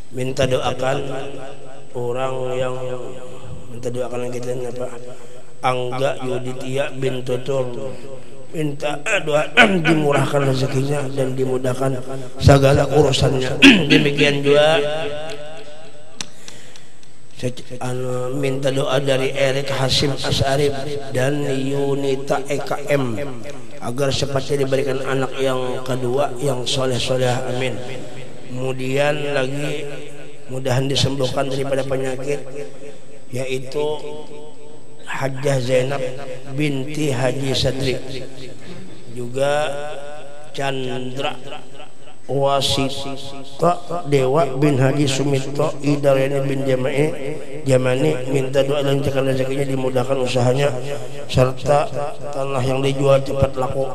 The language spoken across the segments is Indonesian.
minta doakan orang yang minta doakan kita apa Angga Yuditya bin Tutur, minta doa dimurahkan rezekinya dan dimudahkan segala urusannya. Demikian juga minta doa dari Erik Hasim Asarif dan Yunita EKM agar cepatnya diberikan anak yang kedua yang soleh-soleh, amin. Kemudian lagi mudahan disembuhkan daripada penyakit, yaitu Hajjah Zainab binti Haji Sadri, juga Chandra Wasita Dewa bin Haji Sumito Idarani bin Jamani, minta doa dan lancarkan rezekinya, dimudahkan usahanya serta tanah yang dijual cepat laku.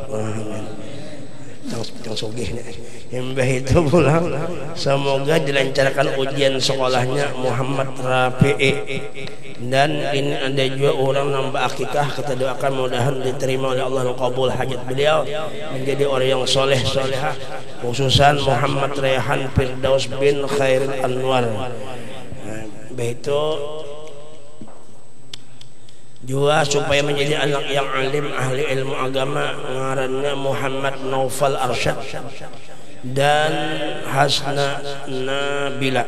Yang sugih Mbah itu pulang, semoga dilancarkan ujian sekolahnya Muhammad Rafi'i. Dan ini ada juga orang nambah akikah, kita doakan mudahan diterima oleh Allah dan kabul hajat beliau menjadi orang yang soleh solehah, khususan Muhammad Rehan Firdaus bin Khairil Anwar. Begitu juga supaya menjadi anak yang alim, ahli ilmu agama, ngarannya Muhammad Naufal Arsyad dan Hasna Nabila.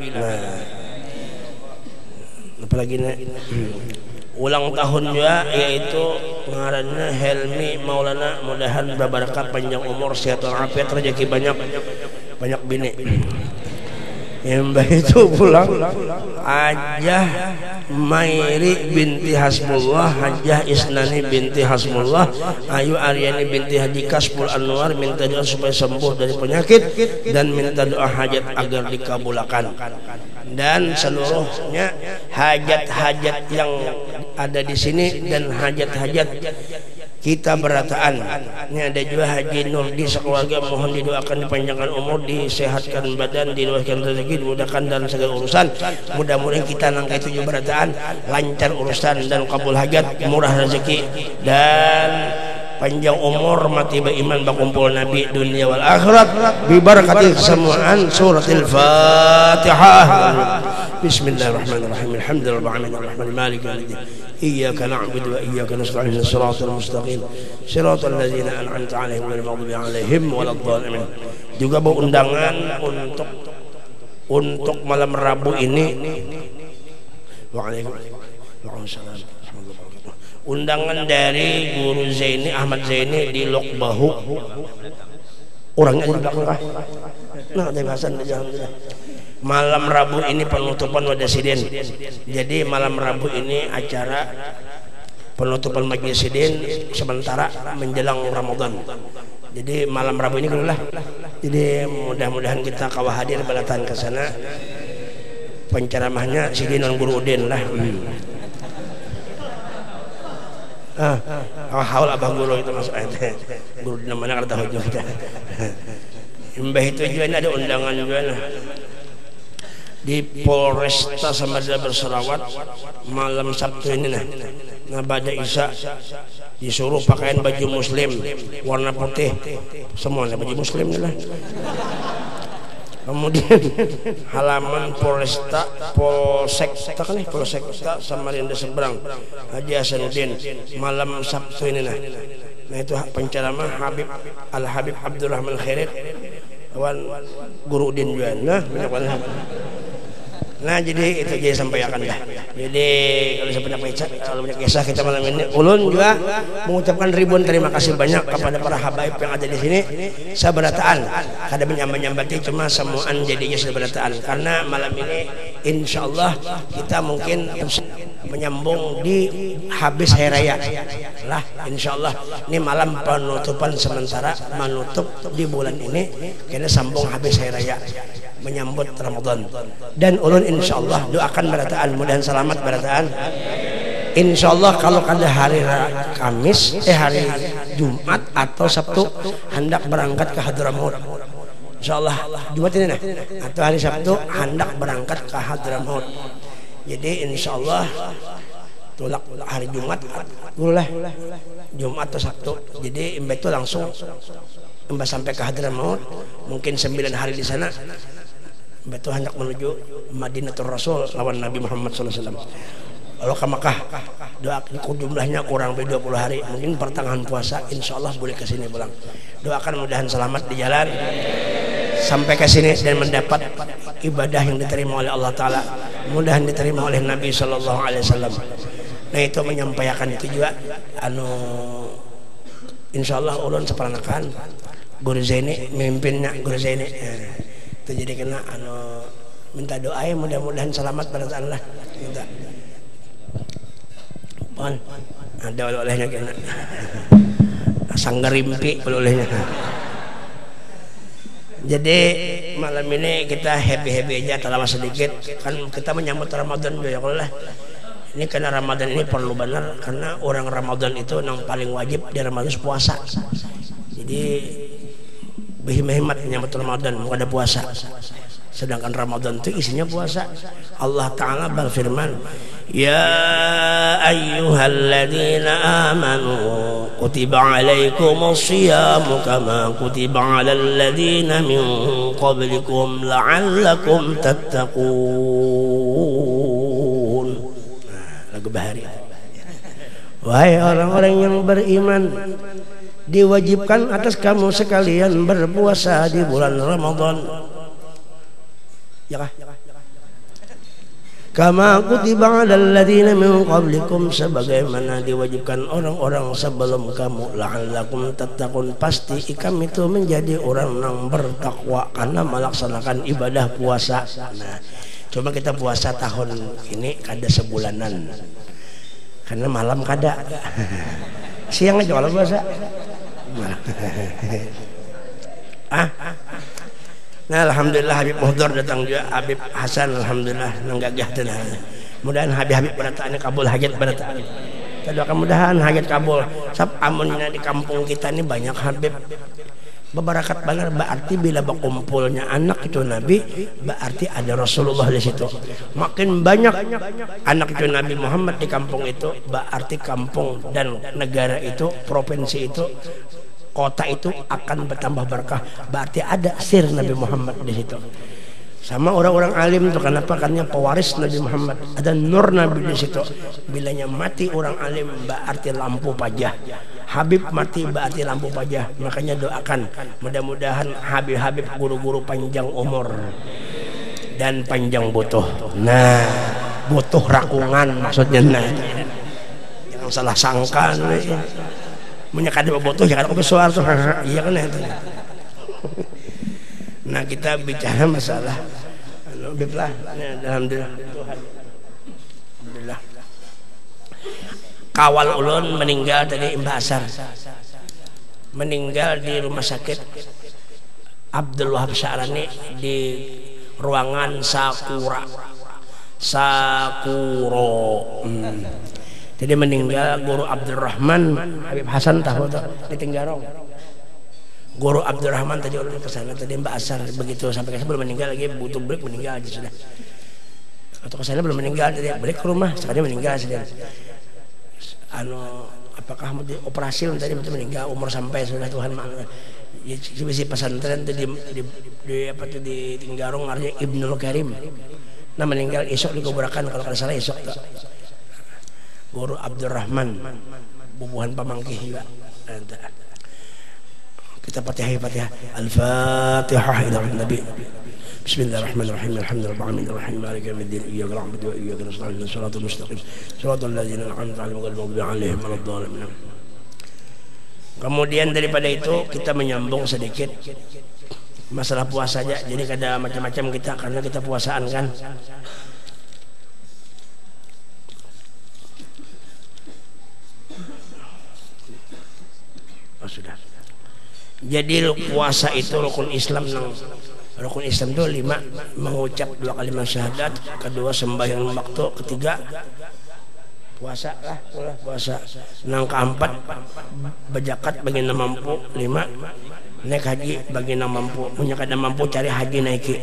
Apalagi ulang tahun juga, yaitu ngarannya Helmi Maulana, mudahan berbarokah, panjang umur, sehat walafiat, rezeki banyak bini. Mbah itu pulang Hajjah Mairi binti Hasbullah, Hajjah Isnani binti Hasbullah, Ayu Aryani binti Haji Kasbul Anwar, minta doa supaya sembuh dari penyakit dan minta doa hajat agar dikabulkan. Dan seluruhnya hajat-hajat yang ada di sini dan hajat-hajat kita berataan. Ini ada juga Haji Nurdi sekeluarga, mohon didoakan dipanjangkan umur, disehatkan badan, diluaskan rezeki, dimudahkan dalam segala urusan. Mudah-mudahan kita nangka itu juga berataan, lancar urusan dan kabul hajat, murah rezeki dan panjang umur, mati beriman, bakumpul Nabi dunia wal akhirat, bibarakati kesemuaan suratul Fatihah. Bismillahirrahmanirrahim. Alhamdulillahirabbil alamin, maliki yaumiddin. Iyyaka na'budu wa iyyaka nasta'in, shiratal mustaqim, shiratal ladzina an'amta 'alaihim ghairil maghdubi 'alaihim waladdallin. Juga undangan untuk malam Rabu ini. Waalaikumsalam. Undangan dari Guru Zaini Ahmad Zaini di Lokbahu. Orangnya di belakang. Nah, dari Hasan malam Rabu ini penutupan Wadasiden. Jadi malam Rabu ini acara penutupan Majelis Sidin sementara menjelang Ramadan. Jadi malam Rabu ini lah. Jadi mudah-mudahan kita kawah hadir balatan ke sana. Penceramahnya Sidin dan Guru Udin lah. Haul abah guru itu masuk ayat. Guru di mana kalau tahu juga. Mbah itu juga ada undangan juga di Polresta Samarinda Berserawat malam Sabtu ini nah pada Isya disuruh pakaian baju muslim warna putih semuanya, baju muslim lah. Kemudian halaman Polresta Polsekta kan nih, Polsekta Samarinda Seberang Haji Hasanuddin malam Sabtu ini nah itu penceramah Habib Al Habib Abdurrahman Khairit kawan Guru Udin juga nah jadi itu jadi sampaikan dah. Jadi kalau banyak kisah kita malam ini, ulun juga mengucapkan ribuan terima kasih banyak kepada para habaib yang ada di sini. Sabarataan kada menyambat-nyambati, cuma semuaan jadinya sabarataan karena malam ini insyaallah kita mungkin menyambung di habis hari raya lah, insyaallah ini malam penutupan sementara menutup di bulan ini, kita sambung habis hari raya menyambut Ramadan. Dan ulun insyaallah doakan berataan mudahan selamat berataan. Insyaallah kalau kada hari Kamis hari Jumat atau Sabtu hendak berangkat ke Hadramaut. Insyaallah Jumat ini nah atau hari Sabtu hendak berangkat ke Hadramaut. Jadi insyaallah tolak hari Jumat boleh Jumat atau Sabtu. Jadi mbak itu langsung mbak sampai ke Hadramaut mungkin 9 hari di sana. betul hendak menuju Madinatul Rasul lawan Nabi Muhammad SAW. Kalau ke Makkah doakan jumlahnya kurang lebih 20 hari, mungkin pertengahan puasa insya Allah boleh ke sini pulang. Doakan mudahan selamat di jalan sampai ke sini dan mendapat ibadah yang diterima oleh Allah Ta'ala, mudahan diterima oleh Nabi SAW. Nah itu menyampaikan itu juga insya Allah ulun seperanakan Guru Zaini memimpinnya. Guru Zaini itu jadi kena minta doa ya mudah-mudahan selamat pada Allah. Minta pon ada oleh-olehnya kena sanggarimpi oleh-olehnya. Jadi malam ini kita happy aja terlama sedikit kan kita menyambut Ramadan ya Allah. Ini karena Ramadan ini perlu benar karena orang Ramadan itu yang paling wajib di Ramadan puasa. Jadi berhemat menyambut Ramadan bukan ada puasa. Sedangkan Ramadan itu isinya puasa. Allah Ta'ala berfirman, Ya ayyuhalladzina amanu kutiba alaikumus siyamu kama kutiba alal ladzina min qablikum la'allakum tattaqun. Lagu Bahari. Wahai orang-orang yang beriman, diwajibkan atas kamu sekalian berpuasa di bulan Ramadan. Ya kah? Kama kutiba 'alal ladzina min qablikum, sebagaimana diwajibkan orang-orang sebelum kamu, la'allakum tattaqun, pasti ikam itu menjadi orang yang bertakwa karena melaksanakan ibadah puasa. Nah, cuma kita puasa tahun ini kada sebulanan. Karena malam kada. Siang aja kalau puasa. Nah alhamdulillah Habib Muhdar datang juga, Habib Hasan alhamdulillah nanggagah tenang. Mudahan Habib berataannya kabul hajat berataan. Kita doakan mudahan hajat kabul. Sab amunnya di kampung kita ini banyak Habib. Bebarakat benar berarti bila berkumpulnya anak itu Nabi, berarti ada Rasulullah di situ. Makin banyak anak itu Nabi Muhammad di kampung itu, berarti kampung dan negara itu, provinsi itu, kota itu akan bertambah berkah. Berarti ada sir Nabi Muhammad di situ. Sama orang-orang alim itu kenapa? Karena pewaris Nabi Muhammad, ada nur Nabi di situ. Bilanya mati orang alim berarti lampu pajah. Habib mati berarti lampu pajah. Makanya doakan mudah-mudahan Habib guru-guru panjang umur dan panjang butuh. Nah, butuh rakungan maksudnya. Nah, jangan salah sangka. Menyakadi butuh jangan aku bersuara tuh. Iya kan itu. Nah kita bicara masalah Biblah. Alhamdulillah. Alhamdulillah. Kawal ulun meninggal tadi Mbah Asar, meninggal di rumah sakit Abdul Wahab Sya'rani di ruangan Sakuro. Jadi meninggal Guru Abdurrahman Habib Hasan tahu tuh di Tinggarong. Guru Abdurrahman tadi ulun ke sana tadi Mbak Asar begitu sampai ke sana belum meninggal lagi, butuh break meninggal aja sudah. Atau ke sana belum meninggal tadi break ke rumah sekali meninggal sudah. Apakah mau dioperasi tadi betul meninggal umur sampai sudah Tuhan maaf. Ya si pesantren tadi di apa tuh di Tinggarong artinya Ibnul Karim. Nah meninggal esok dikuburkan kalau kada salah esok tuh. Guru Abdurrahman bubuhan pamangkih juga. Kita Fatihah. Al-Fatihah ila Nabi. Bismillahirrahmanirrahim. Alhamdulillahirabbil alamin. Maliki yaumiddin. Iyyaka na'budu wa iyyaka nasta'in. Shiratal mustaqim. Shiratal ladzina an'amta 'alaihim ghairil maghdubi 'alaihim waladdallin. Kemudian daripada itu kita menyambung sedikit masalah puasa aja. Jadi kada macam-macam kita karena kita puasaan kan. Oh, sudah. Jadi puasa itu rukun Islam rukun Islam itu 5, mengucap 2 kalimat syahadat, kedua sembahyang waktu, ketiga puasa lah puasa. Nang keempat berzakat bagi yang mampu, 5 naik haji bagi yang mampu, punya kada mampu cari haji naiki.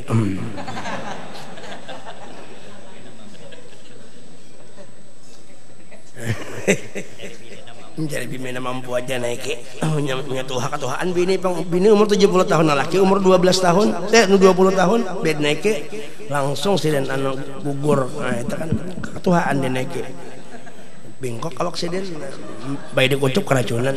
Mencari bini mampu aja naik tuhaan bini umur 70 tahun laki umur 12 tahun 20 tahun bed naik langsung siden anu gugur. Nah itu kan ketuhaan dia naik bengkok awak siden bayi dikucuk keracunan.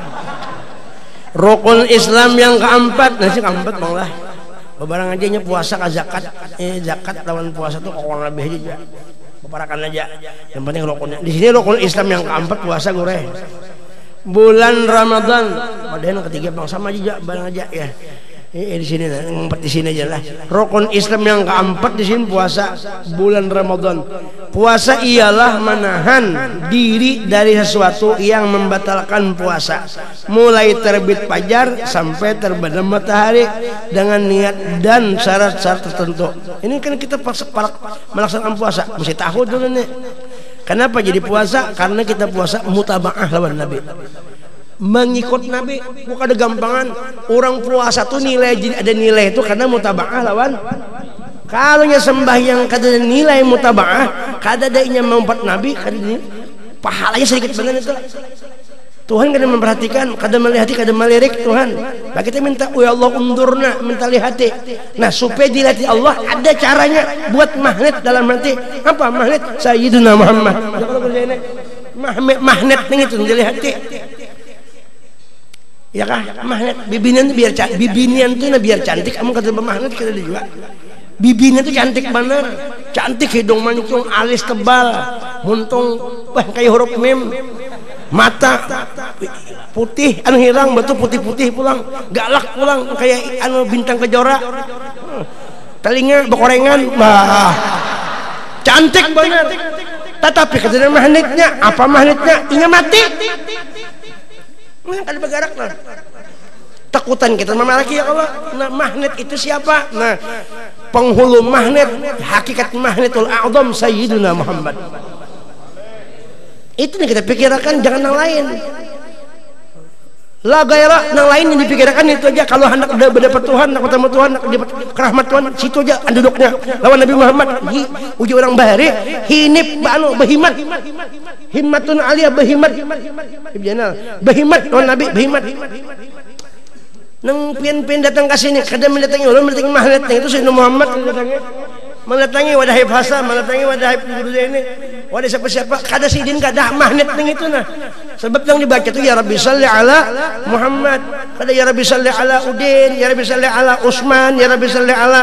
Rukun Islam yang keempat nasi keempat bang lah bebarang aja nya puasa ke zakat zakat lawan puasa tuh orang lebih aja parakan aja yang penting rukunnya di sini rukun Islam yang keempat puasa goreh bulan Ramadan padahal yang ketiga bang sama aja barang aja ya di sini lah empat di sini aja lah rukun Islam yang keempat di sini puasa bulan Ramadan. Puasa ialah menahan diri dari sesuatu yang membatalkan puasa mulai terbit fajar sampai terbenam matahari dengan niat dan syarat-syarat tertentu. Ini kan kita melaksanakan puasa mesti tahu dulu nih kenapa jadi puasa, karena kita puasa mutabaah lawan Nabi, mengikut Nabi. Bukan ada gampangan orang puasa tuh nilai, jadi ada nilai itu karena mutabaah lawan. Kalau nya sembahyang kada nilai mutabaah, kada dainya mempat Nabi, kada pahalanya sedikit benar itu. Tuhan kada memperhatikan, kada melihat, kada melirik Tuhan. Nah kita minta, ya Allah undurna, minta lihati. Nah supaya dilihati Allah ada caranya buat magnet dalam hati. Apa magnet? Sayyiduna Muhammad. Magnet nih itu dilihati. Ya kah? Magnet bibinian biar bibinian tuh biar cantik. Kamu kata magnet kita juga. Bibinya tuh cantik bener, cantik hidung mancung, alis tebal, muntung, wah kayak huruf mim, mata putih, anu hirang, betul putih-putih pulang, galak pulang, kayak anu bintang kejora, telinga bekorengan, bah, cantik bener. Tetapi katanya magnetnya, apa magnetnya? Ingat mati, ada bergerak lah. Takutan kita memalaki ya Allah. Nah magnet itu siapa? Nah penghulu magnet, hakikat magnetul a'zam Sayyiduna Muhammad. Itu yang kita pikirkan, jangan yang lain. La gairah, yang lain yang dipikirkan itu aja. Kalau hendak berdapat Tuhan, nak ketemu Tuhan, nak dapat rahmat Tuhan, situ aja duduknya. Lawan Nabi Muhammad, uji orang bahari, hinip banu behimat, himmatun aliyah behimat, behimat lawan Nabi behimat. Nang pian-pian datang ke sini, kadang mendatangi ulun, mendatangi magnet, itu Sayyidina Muhammad mendatangi wadahai bahasa, mendatangi wadahai guru ini, wadah siapa-siapa, kada sidin kada magnet itu nah. Sebab yang dibaca itu ya Rabbi salli ala Muhammad, kada ya Rabbi salli ala Udin, ya Rabbi salli ala Utsman, ya Rabbi salli ala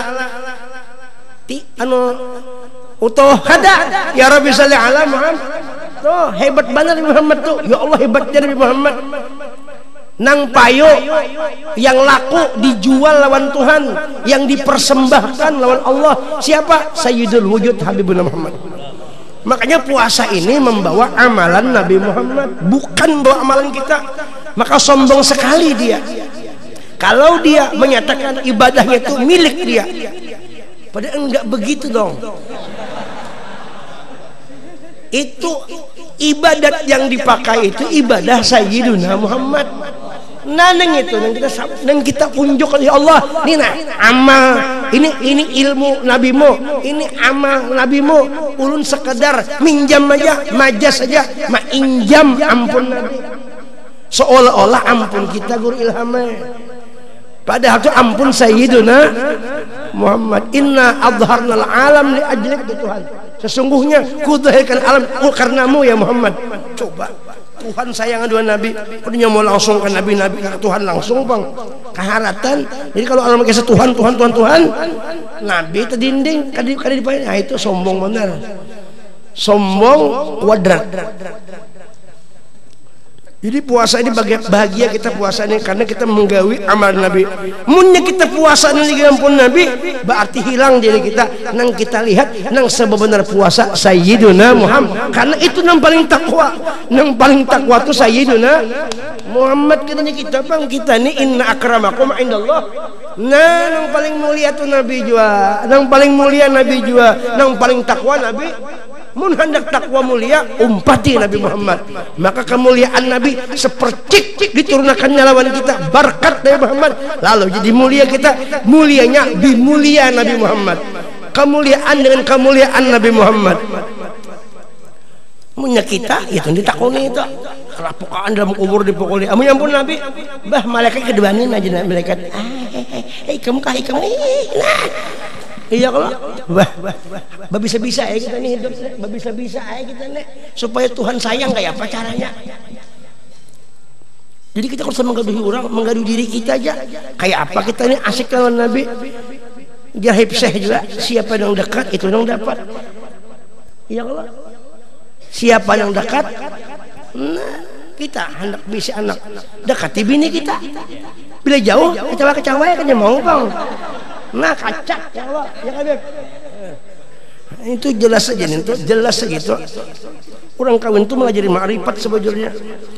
utuh kada, ya Rabbi salli ala Muhammad. Tuh hebat banget Muhammad tuh, ya Allah hebatnya Nabi Muhammad. Nang payo yang laku dijual lawan Tuhan, yang dipersembahkan lawan Allah siapa? Sayyidul wujud Habibuna Muhammad. Makanya puasa ini membawa amalan Nabi Muhammad, bukan bawa amalan kita. Maka sombong sekali dia kalau dia menyatakan ibadahnya itu milik dia, padahal enggak begitu dong. Itu ibadat yang dipakai itu ibadah Sayyiduna Muhammad. Nang itu nang kita unjuk ya Allah, ini nah amal ini ilmu nabimu, ini amal nabimu, ulun sekedar minjam aja, majas saja, injam ampun Nabi, seolah-olah ampun kita guru ilhamnya, padahal itu ampun Sayyiduna Muhammad. Inna adharnal alam li ajlik Tuhan, sesungguhnya kudahirkan alam karenamu ya Muhammad. Coba Tuhan sayang dua Nabi, punya mau langsung ke Nabi ke Tuhan langsung bang, keharatan. Jadi kalau orang kisah Tuhan Nabi terdinding kadi dipain, nah itu sombong benar, sombong kuadrat. Jadi puasa ini bahagia kita puasa ini karena kita menggawi amal Nabi. Munnya kita puasa ini ampun Nabi, berarti hilang diri kita. Nang kita lihat nang sebenar puasa Sayyiduna Muhammad, karena itu nang paling takwa. Nang paling takwa itu Sayyiduna Muhammad. Katanya kita bang, kita ini inna akramakum indallah. Nah nang paling mulia itu Nabi jua, nang paling mulia Nabi jua, nang paling takwa Nabi. Mun hendak takwa mulia umpati Nabi Muhammad, maka kemuliaan Nabi sepercik diturunkannya lawan kita berkat Nabi Muhammad, lalu jadi mulia kita, mulianya bimulia Nabi Muhammad, kemuliaan dengan kemuliaan Nabi Muhammad. Munya kita itu ditakuni itu kelapukaan dalam kubur dipukuli. Amun ampun Nabi, bah malaikat kedebanin aja malaikat. Kamu nah. Iya kalau bah bisa-bisa ya kita nih hidup, bah bisa-bisa ya kita nih supaya Tuhan sayang kayak apa caranya. Jadi kita harus menggaduhi orang, menggaduhi diri kita aja. Kayak apa kita nih asik lawan Nabi. Jahib syekh juga, siapa yang dekat itu yang dapat. Iya kalau siapa yang dekat, nah kita hendak bisa anak dekati bini kita. Bila jauh, kecewa ya kan mau bang. Nah kacak ya Allah, ya Habib. Itu jelas saja nih, itu jelas segitu. Orang kawin itu mengajari ma'rifat sebetulnya.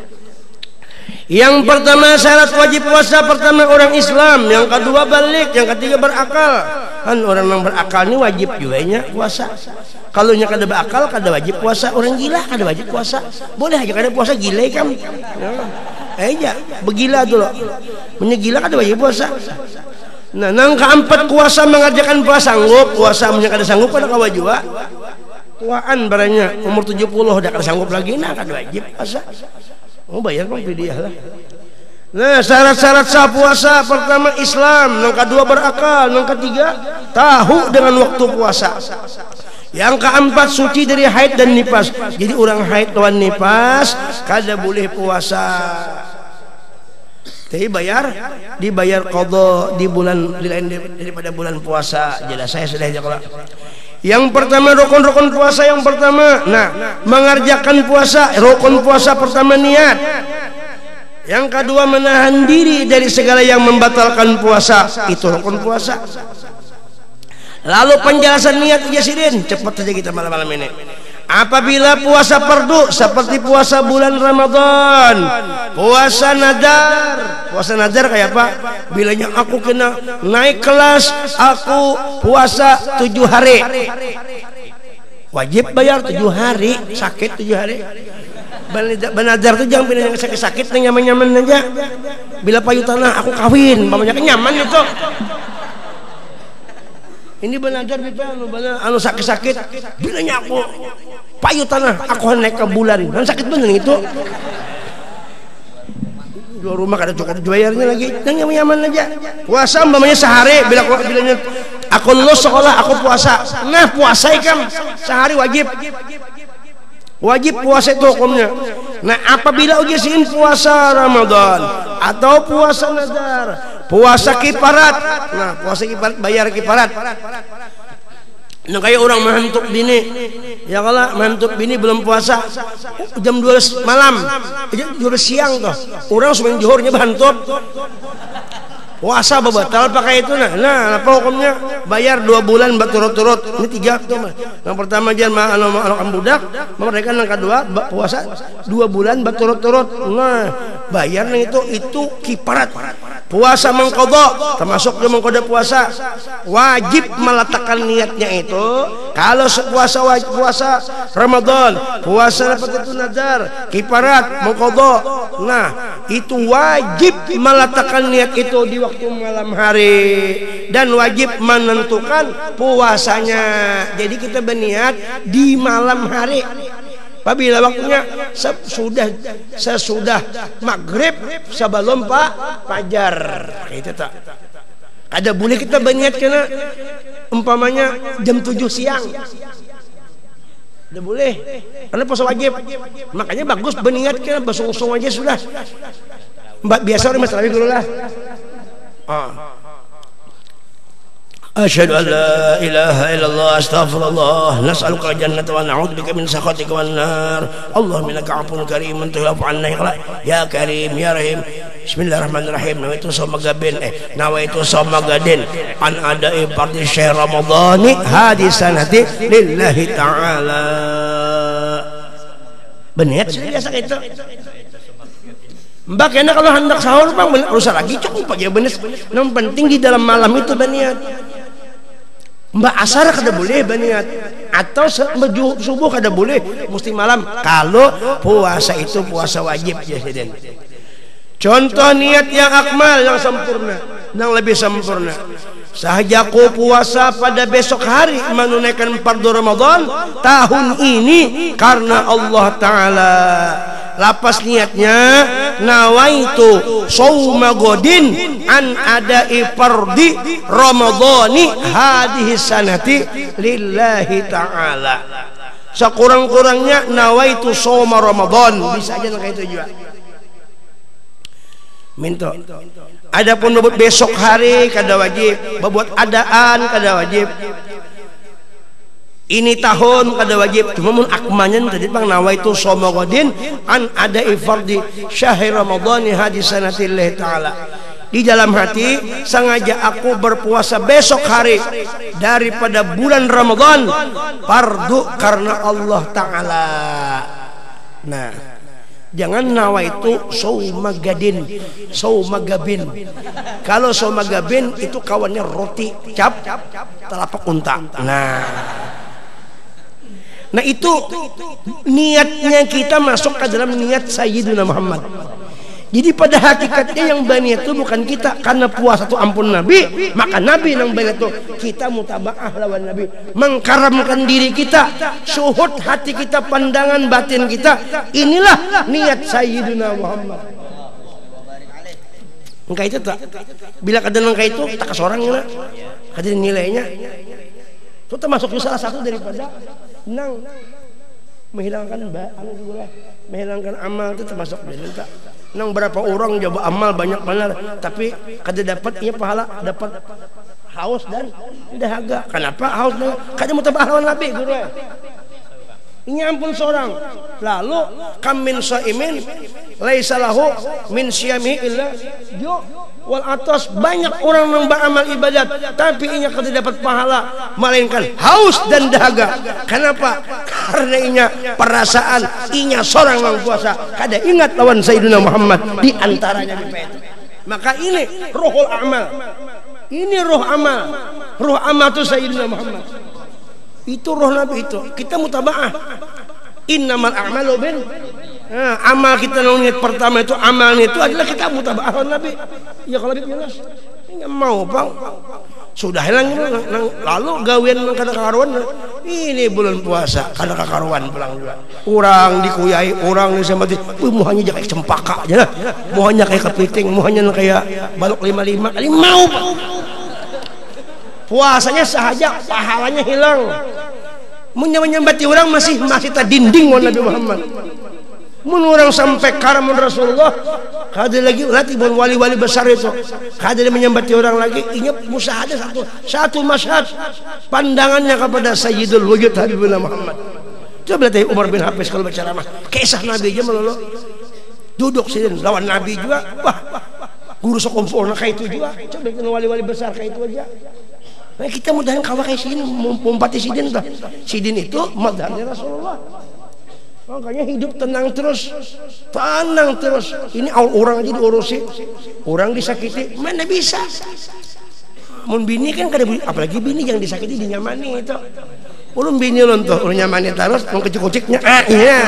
Yang pertama syarat wajib puasa pertama orang Islam, yang kedua balik, yang ketiga berakal. Kan orang yang berakal ini wajib juga nya puasa. Kalau nya kada berakal kada wajib puasa. Orang gila kada wajib puasa. Boleh aja kada puasa gila kan. Ya, begila dulu. Menyegila kada wajib puasa. Nah, nang keempat kuasa mengerjakan puasa sanggup, puasa punya kada sanggup kada kewajiban. Tuaan barangnya umur 70 dah kada sanggup lagi nah kada wajib puasa. Oh bayar bang dia lah. Nah syarat-syarat sah puasa pertama Islam, yang kedua berakal, yang ketiga tahu dengan waktu puasa, yang keempat suci dari haid dan nifas. Jadi orang haid lawan nifas kada boleh puasa. Tapi dibayar qadha di bulan lain daripada bulan puasa. Jelas saya sudah jawab. Yang pertama rukun-rukun puasa yang pertama, nah mengerjakan puasa, rukun puasa pertama niat. Yang kedua menahan diri dari segala yang membatalkan puasa, itu rukun puasa. Lalu penjelasan niat Yasirin, cepat saja kita malam-malam ini. Apabila puasa fardu seperti puasa bulan Ramadan, puasa nadar kayak apa? Bilanya aku kena naik kelas, aku puasa 7 hari, wajib bayar 7 hari, sakit 7 hari. Benadar tuh jangan pilih yang sakit-sakit, yang nyaman-nyaman aja. Bila payu tanah aku kawin, banyak nyaman itu. Ini benadar anu sakit-sakit, bilanya aku payu tanah aku naik ke bulan dan sakit bener itu. Dua rumah kada cukup bayarnya lagi, yang nyaman aja. Puasa umpamanya sehari, bilanya aku lulus sekolah aku puasa, nah puasa kan sehari wajib puasa itu hukumnya. Nah apabila ujiin puasa Ramadan atau puasa nazar, puasa kiparat, nah puasa kiparat bayar kiparat. Nah kayak orang menghantuk bini, ya kalau menghantuk bini belum puasa jam 12 malam, jam 12 siang tuh, orang sebelum johornya berhantuk. Puasa batal pakai itu nah apa hukumnya? Bayar 2 bulan berturut-turut. Ini 3 tuh. Yang pertama jangan anak budak, mereka yang kedua puasa 2 bulan berturut-turut. Nah, bayar itu kiparat. Puasa mengqadha, termasuk dia mengqadha puasa. Wajib meletakkan niatnya itu. Kalau puasa Ramadan, puasa seperti itu nazar, kiparat, mengqadha. Nah, itu wajib meletakkan niat itu di waktu malam hari dan wajib menentukan puasanya. Jadi kita berniat di malam hari. Apabila waktunya sesudah maghrib sebelum fajar. Itu tak. Ada boleh kita berniat kena umpamanya jam 7 siang. Tidak boleh, karena puasa wajib. Makanya bagus berniat kena basung-basung aja sudah. Mbak biasa orang masalah dulu lah. Asyhadu an la ilaha illallah astaghfirullah nas'aluka jannata wa na'udzubika min sakhatika wan nar. Allahumma innaka 'afuwwun karimun tuhibbul 'afwa ya karim ya rahim. Bismillahirrahmanirrahim. Nawaitu somagadin an ada'i fardhi syahr ramadhani hadisanati lillahi ta'ala. Berniat biasa itu. Mbak kena kalau hendak sahur bang usah lagi cukup aja bener. Yang penting di dalam malam itu berniat. Mbak asar kada boleh berniat atau subuh kada boleh, mesti malam. Kalau puasa itu puasa wajib ya Siden. Contoh niat yang akmal, yang sempurna, yang lebih sempurna. Sahajaku puasa pada besok hari menunaikan fardu Ramadan tahun ini karena Allah Ta'ala. lapas niatnya nawaitu shauma godin an adai fardi ramadhani hadhihi sanati lillahi ta'ala. Sekurang-kurangnya nawaitu shauma Ramadan, bisa aja kayak itu juga. Minta. Adapun besok hari kada wajib, buat adaan kada wajib. Ini tahun kada wajib, cuma mun akmanya tadi bang nawaitu shauma ghadin an adai fardhi syahr ramadhani hadhihi sanati lillahi ta'ala. Di dalam hati sengaja aku berpuasa besok hari daripada bulan Ramadan fardu karena Allah Ta'ala. Nah, jangan nawaitu shauma gadin, shauma gabin. Kalau shauma gabin itu kawannya roti cap telapak unta. Nah itu niatnya kita masuk ke dalam niat Sayyidina Muhammad. Jadi pada hakikatnya yang berniat itu bukan kita, karena puasa itu ampun Nabi, maka Nabi yang berniat itu kita mutabaah lawan Nabi, mengkaramkan diri kita, syuhud hati kita, pandangan batin kita. Inilah niat Sayyidina Muhammad. Engkau itu tak, bila kada engkau itu tak seorang lah, kada nilainya. Itu termasuk salah satu daripada nang menghilangkan menghilangkan amal, itu termasuk tak. Nang berapa orang coba amal banyak benar, tapi kada dapat ia pahala, dapat haus dan dahaga. Kenapa haus dan kada mutabah lawan Nabi guru? Ini ampun seorang. Lalu kam min shaimin laisa lahu min syiyami illa ju wal atas. Banyak orang yang beramal ibadat tapi inya kada dapat pahala melainkan haus dan dahaga. Kenapa? Karena inya perasaan inya seorang yang puasa kada ingat lawan Sayyidina Muhammad di antaranya di itu. Maka ini ruhul amal. Ini ruh amal. Ruh amal itu Sayyidina Muhammad. Itu roh Nabi itu. Kita mutabaah. Innamal a'malu bin. Amal kita niat pertama itu, amalnya itu adalah kita mutabaah roh Nabi. Ya kalau gitu Yunus. Enggak mau, Bang. Sudah hilang lalu gawean kada kakaruan. Ini bulan puasa kada kakaruan pulang juga. Orang dikuyai, orang disembati. Muhanya kayak cempaka aja lah. Muhanya kayak kepiting, muhanya kayak balok 55 kali mau, Bang. Puasanya sahaja pahalanya hilang. Menyambati orang masih tak dinding oleh Nabi Muhammad. Mun orang sampai karamun Rasulullah, kada lagi latih wali-wali besar itu. Kada menyambati orang lagi, inya musyahadah satu masyhad pandangannya kepada Sayyidul Wujud Habibullah Muhammad. Coba lihat Umar bin Hafiz kalau berceramah, kisah Nabi aja melulu. Duduk sini lawan Nabi juga. Wah, guru sekompor kayak itu juga. Coba lihat wali-wali besar kayak itu aja. Nah, kita mudahan kawa kayak sidin, mumpati sidin tuh. Sidin itu madhabnya Rasulullah. Makanya hidup tenang terus. Ini orang aja diurusi, orang disakiti, mana bisa? Mun bini kan kada, apalagi bini yang disakiti dinyamani itu. Ulun bini ulun tuh, ulun nyamani terus, mau kecik-keciknya, iya.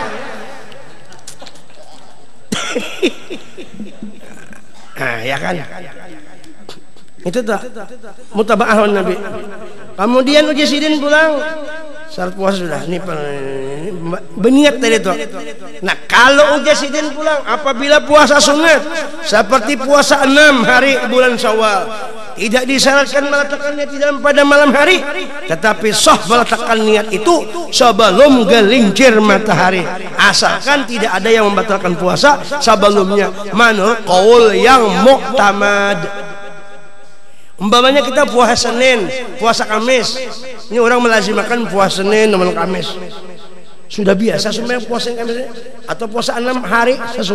Ya kan? Itu tak mutabaah Nabi. Kemudian uji sidin pulang, syarat puasa sudah. Ini berniat tadi itu. Nah kalau uji sidin pulang, apabila puasa sunat seperti puasa 6 hari bulan Syawal, tidak disyaratkan meletakkan niat di dalam pada malam hari, tetapi sah meletakkan niat itu sebelum gelincir matahari, asalkan tidak ada yang membatalkan puasa sebelumnya menurut qaul yang muktamad. Umpamanya kita puasa Senin, puasa Kamis. Ini orang melazimakan puasa Senin dan Kamis. Sudah biasa semuanya puasa Kamis atau puasa 6 hari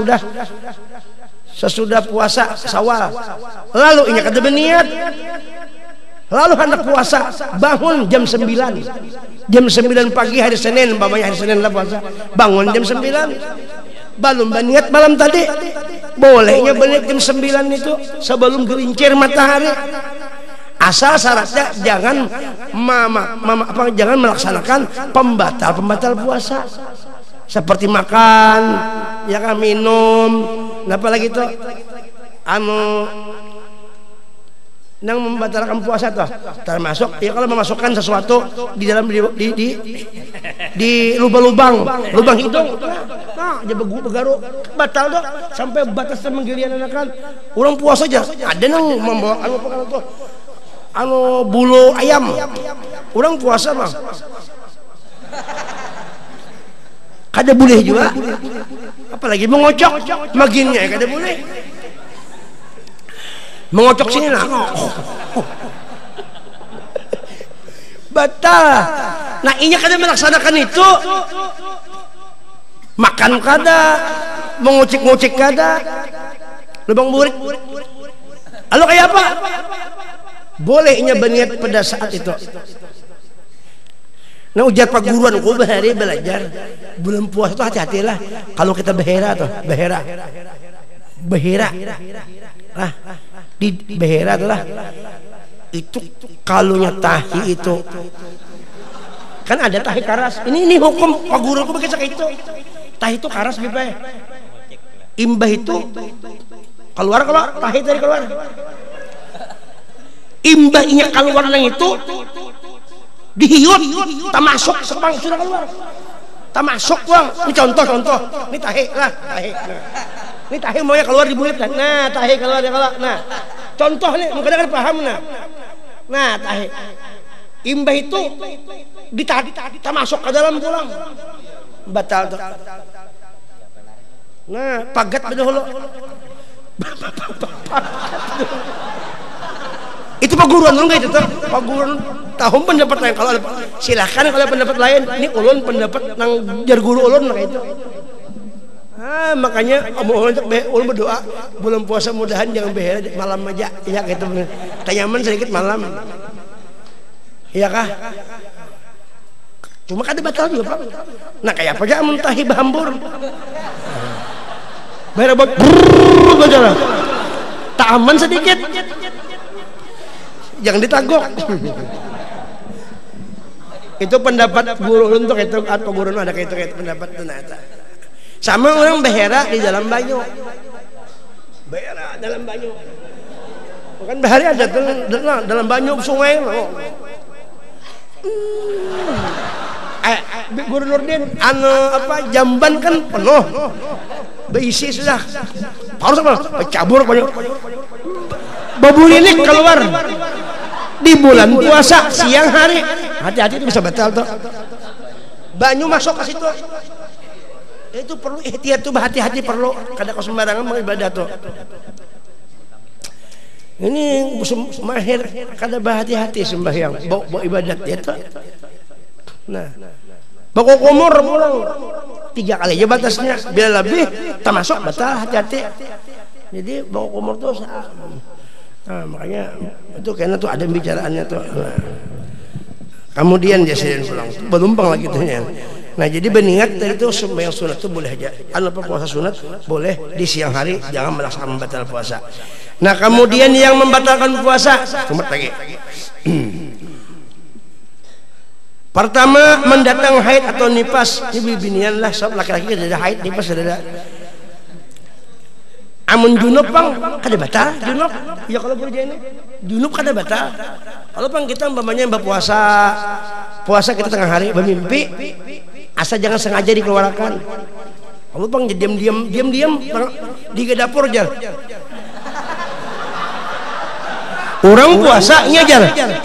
sesudah puasa Syawal. Lalu ini kada berniat. Lalu hendak puasa, bangun jam 9. Jam 9 pagi hari Senin, umpamanya hari Senin lah puasa. Bangun jam 9. Belum berniat malam tadi. Bolehnya berniat jam 9 itu sebelum gelincir matahari. Asal syaratnya jangan jangan melaksanakan pembatal puasa seperti makan, ya kan, minum, apalagi itu nang membatalkan puasa toh, termasuk ya kalau memasukkan sesuatu di dalam di lubang hidung, nah aja begaru batal toh sampai batas menggilian anakan orang puasa aja ada nang membawa apa tuh bulu ayam orang puasa mah kada boleh juga, apalagi mengocok maginnya kada boleh. Mengocok sini lah batal. Nah inya kada melaksanakan itu, makan kada, mengucik-ngucik kada, lubang burik. Lalu kayak apa? Boleh inya berniat pada saat itu. Nah ujar pak guruan ku bahari belajar bulan puasa itu hati-hatilah kalau kita behera lah di behera itulah itu kalunya tahi itu kan ada tahi karas ini hukum pak guru aku begitu itu tahi itu karas bipa imbah itu keluar tahi dari keluar imbahnya keluar yang itu dihiut tak masuk sepang sudah keluar tak masuk bang ini contoh ini tahi lah ini tahi mau keluar di bulit nah tahi keluar nah contoh nih mungkin kan paham nah tahi imbah itu tak masuk ke dalam tulang batal tuh nah pagat dahulu itu pak guruan lu nggak itu tuh pak guruan tahu pendapat lain kalau silahkan kalau pendapat lain ini ulun pendapat nang jar guru ulun kayak itu makanya ulun berdoa bulan puasa mudahan jangan behera malam aja ya gitu tanyaman sedikit malam iya kah cuma kada batal juga pak nah kayak apa aja muntahi bahambur behera baca tak aman sedikit jangan ditagok. Itu pendapat guru untuk itu atau guru ada kayak itu pendapat ternyata. Sama orang behera di dalam banyu. Behera dalam banyu. Bukan behari ada dalam banyu sungai. Guru Nurdin jamban kan penuh. Berisi sudah. Harus apa? Cabur banyak. Babulinik keluar di bulan puasa siang hari hati-hati itu bisa batal tuh banyu masuk ke situ itu perlu ikhtiar tuh hati-hati perlu kada kau sembarangan mengibadah tuh ini mahir kada berhati-hati sembahyang bawa ibadat itu nah bawa kumur pulang 3 kali aja batasnya bila lebih tak masuk batal hati-hati jadi bawa kumur tuh nah, makanya itu karena tuh ada bicaraannya tuh. Nah, kemudian dia sering pulang, belumpang lagi tuh ya. Nah jadi berniat dari itu sembahyang sunat itu boleh aja. Apa puasa sunat boleh di siang hari, jangan melaksanakan membatal puasa. Nah kemudian yang membatalkan puasa, cuma lagi. Pertama mendatang haid atau nifas, ini binian lah, sob laki-laki ada haid, nifas ada. Amun junub bang kada batal junub ya kalau berjaya ini junub kada batal kalau bang kita umpamanya puasa kita tengah hari bermimpi asal jangan sengaja dikeluarkan kalau bang diam di dapur aja orang puasa nyajar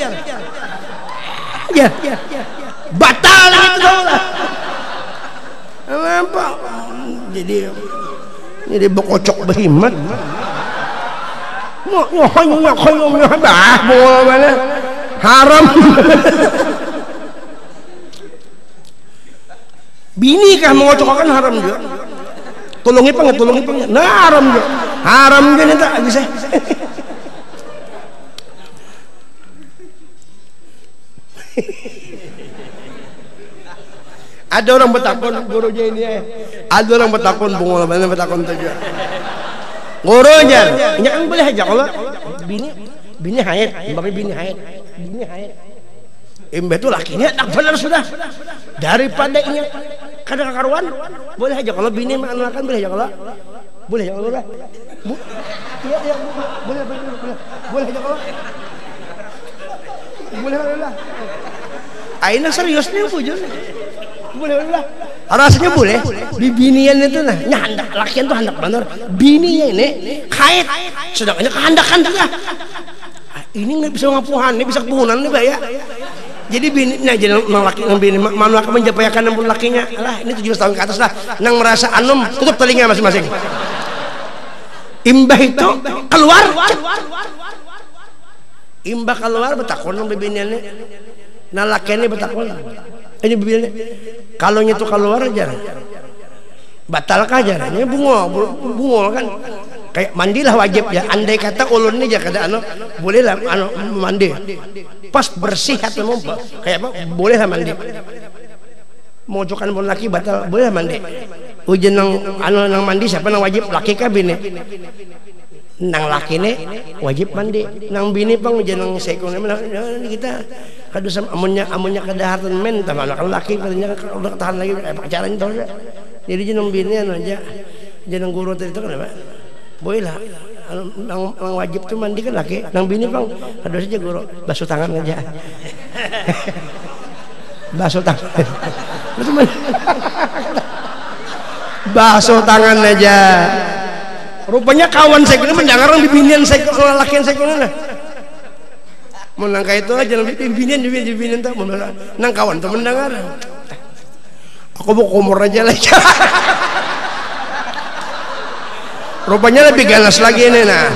ya batal itu apa jadi bokocok berhimat haram bini kah mengocokkan haram juga tolongi pengen nah haram juga nih tak bisa ada orang bertakon gurunya ini ada orang bertakon bunga mana bertakon saja gurunya ini kan boleh aja kalau bini haid bagi bini haid itu lakinya tak benar sudah daripada ini kadang karuan boleh aja kalau bini makan boleh aja kalau boleh aja kalau boleh aja kalau boleh lah. Aina serius nih bujur. Boleh lah. Rasanya boleh. Bibinian itu nah, handak lakian tuh handak bener. Bininya ini kait, sedangkan kehandakan juga. Ini nggak bisa ngapuhan, ini bisa kepuhunan nih ya. Jadi bini, nah jadi nang laki nang bini, manusia menjapayakan pun lakinya. Alah, ini 17 tahun ke atas lah. Nang merasa anum, tutup telinga masing-masing. Imbah itu keluar. Imbah keluar betakon nang bibiniannya. Nah lakiannya betakon. Ini bibiniannya. Kalau itu keluar aja. Batal kah jalannya bungol kan. Kayak mandilah wajib ya. Andai kata ulun ini aja kada boleh lah mandi. Pas bersih atau mau kayak apa boleh lah mandi. Mau cokan pun laki batal boleh lah mandi. Ujian nang mandi siapa nang wajib laki kah bini? Nang laki nih wajib mandi. Nang bini pang ujian nang sekon kita kadus amunnya kada hartan men tambah anak laki katanya udah tahan lagi pacaran itu. Jadi jeneng bini aja jeneng guru tadi itu kenapa? Boleh lah. Nang wajib tuh mandi kan laki, nang bini bang ada saja guru basuh tangan aja. Basuh tangan. Basuh tangan aja. Rupanya kawan saya kira mendengar orang bibinian saya kalau lakian saya kira nah. Menangka itu aja nang bibinian tuh nang kawan tuh mendengar. Aku mau kumur aja lah. Rupanya lebih ganas lagi ini nah.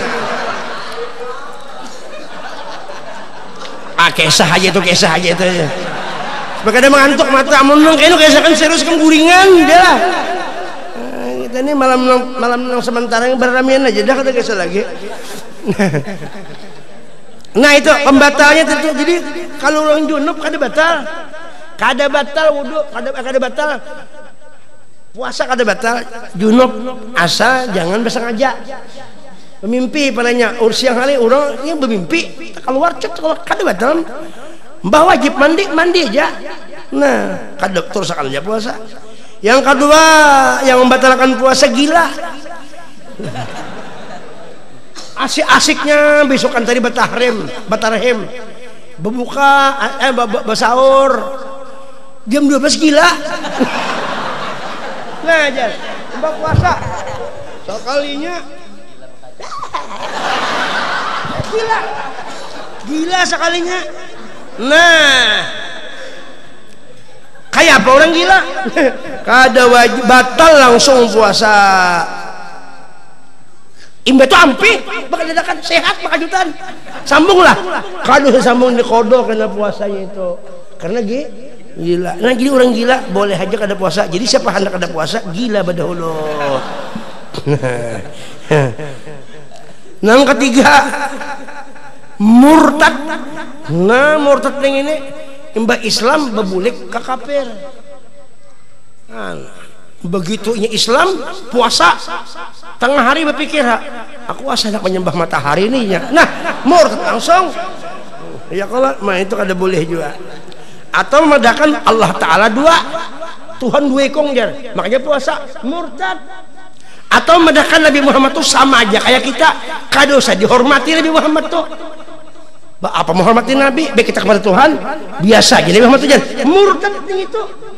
Kisah aja itu ya. Sebagai mengantuk mata menang kayak kisah kan serius kan guringan dia lah. Kita ini malam sementara yang berramian aja dah kata kisah lagi. Nah itu pembatalnya tentu. Jadi kalau orang junub kada batal wudu, kada batal puasa, kada batal junub asal jangan bersengaja memimpi padanya siang hari orang yang bermimpi keluar kalau kada batal mbah wajib mandi aja. Nah kada terus aja puasa. Yang kedua yang membatalkan puasa gila. Asik-asiknya besokan tadi batarhem berbuka bersahur jam 12 gila. Nah aja mbak puasa sekalinya gila sekalinya. Nah kayak apa orang gila? Kada wajib batal langsung puasa. Imbe itu ampi bakal dadakan sehat makajutan sambunglah kalau sambung di kodok karena puasanya itu karena gila. Nah jadi orang gila boleh aja kada puasa. Jadi siapa hendak kada puasa gila badahulu. Yang ketiga murtad. Nah murtad yang ini imbah Islam bebulik ke kafir. Begitunya Islam puasa tengah hari berpikir aku asal nak menyembah matahari ini ya. Nah murtad langsung ya kalau itu kada boleh juga. Atau memadakan Allah Ta'ala dua Tuhan dua ekong jar makanya puasa murtad. Atau memadakan Nabi Muhammad tuh sama aja kayak kita kada usah dihormati Nabi Muhammad tuh apa menghormati Nabi baik kita kepada Tuhan biasa aja Nabi Muhammad tuh jar murtad itu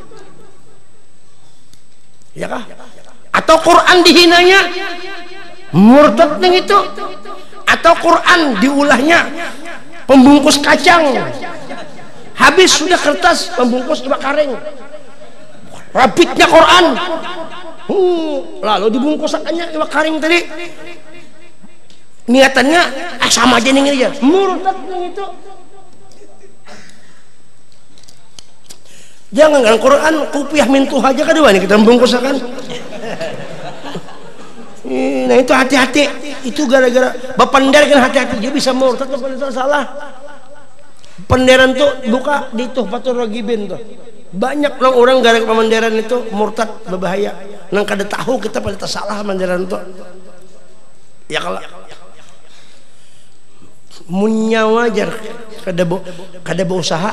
ya kah? Atau Quran dihinanya murtad itu. Atau Quran diulahnya pembungkus kacang habis sudah kertas pembungkus iwak karing rabitnya Quran lalu dibungkusannya iwak karing tadi niatannya sama aja nih aja murtad itu. Jangan kan Quran kupiah mintuh aja kedua nih kita membungkusakan. Nah itu hati-hati itu gara-gara bapandar kan hati-hati dia bisa murtad kalau salah. Penderan tuh buka di Tuhfatul Ragibin tuh banyak orang gara-gara pemanderan itu murtad berbahaya. Nang kada tahu kita pada salah manderan tuh ya kalau munya wajar kada berusaha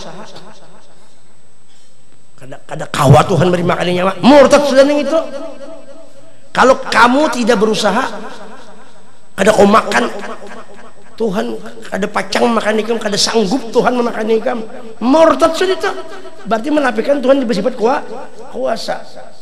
kada kawat Tuhan beri makan nyawa murtad sudah ning itu. Kalau kamu tidak berusaha kada kau makan Tuhan kada pacang makan ikam, kada sanggup Tuhan memakan ikam, murtad sudah. Berarti menafikan Tuhan bersifat kuasa.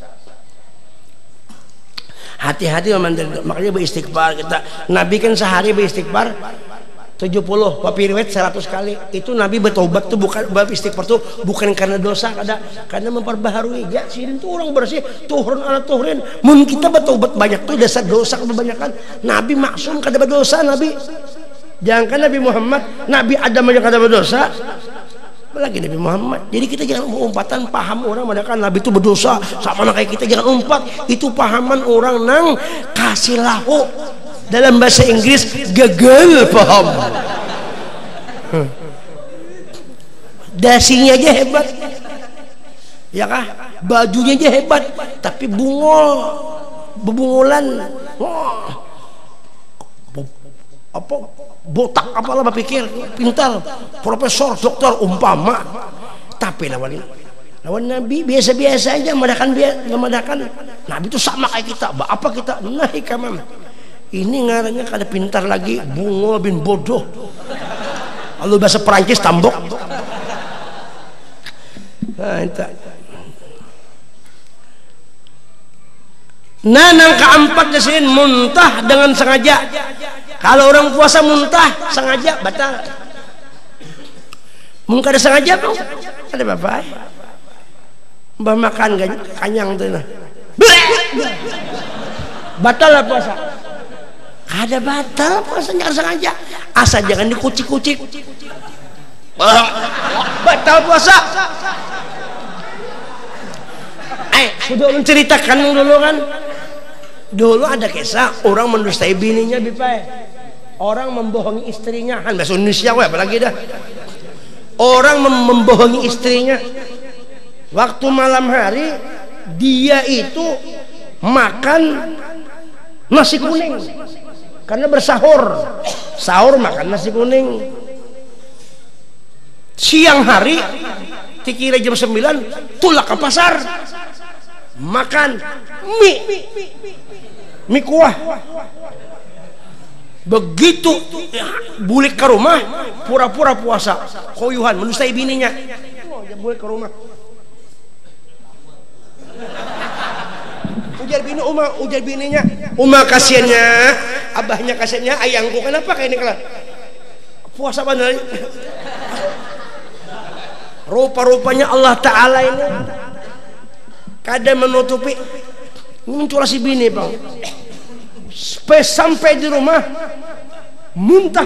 Hati-hati makanya beristighfar kita. Nabi kan sehari beristighfar 70, tapi riwayat 100 kali. Itu Nabi bertobat tuh bukan beristighfar tuh bukan karena dosa, karena memperbaharui. Ya sini tuh orang bersih, tuhurun ala tuhurin. Mun kita bertobat banyak tuh dasar dosa kebanyakan. Nabi maksum kada berdosa Nabi. Jangan Nabi Muhammad, Nabi Adam aja kada berdosa. Apalagi Nabi Muhammad. Jadi kita jangan umpatan paham orang mereka Nabi itu berdosa sama kayak kita, jangan umpat. Itu pahaman orang nang kasih lahu. Dalam bahasa Inggris gagal paham. Dasinya aja hebat, ya kah? Bajunya aja hebat, tapi bebungolan. Wah, apa botak apalah berpikir pintar, profesor, dokter umpama, tapi lawan Nabi biasa-biasa aja, madakan Nabi itu sama kayak kita. Apa kita? Nah ikamam. Ini ngarannya kada pintar lagi, bungo bin bodoh. Lalu bahasa Perancis tambok. Nah, itu. Nang keempat di sini muntah dengan sengaja. Kalau orang puasa muntah sengaja batal. Mun kada sengaja kok ada bapak. Mbah makan kanyang tuh nah. Batal lah puasa. Ada batal puasa jangan sengaja, asal jangan dikucik-kucik. Batal puasa. Sudah menceritakan dulu kan. Dulu ada kisah orang mendustai bininya bipai. Orang membohongi istrinya, kan bahasa Indonesia apalagi dah. Orang membohongi istrinya. Waktu malam hari dia itu makan nasi kuning. Karena sahur makan nasi kuning. Siang hari dikira jam 9 tulak ke pasar makan mie kuah. Begitu bulik ke rumah pura-pura puasa koyuhan menustai bininya. Bulik ke rumah ujar bininya, kasihannya, abahnya kasihannya, ayangku kenapa kayak ini kelar puasa bener. Rupa-rupanya Allah Ta'ala ini kadang menutupi muncul si bini bang sampai di rumah muntah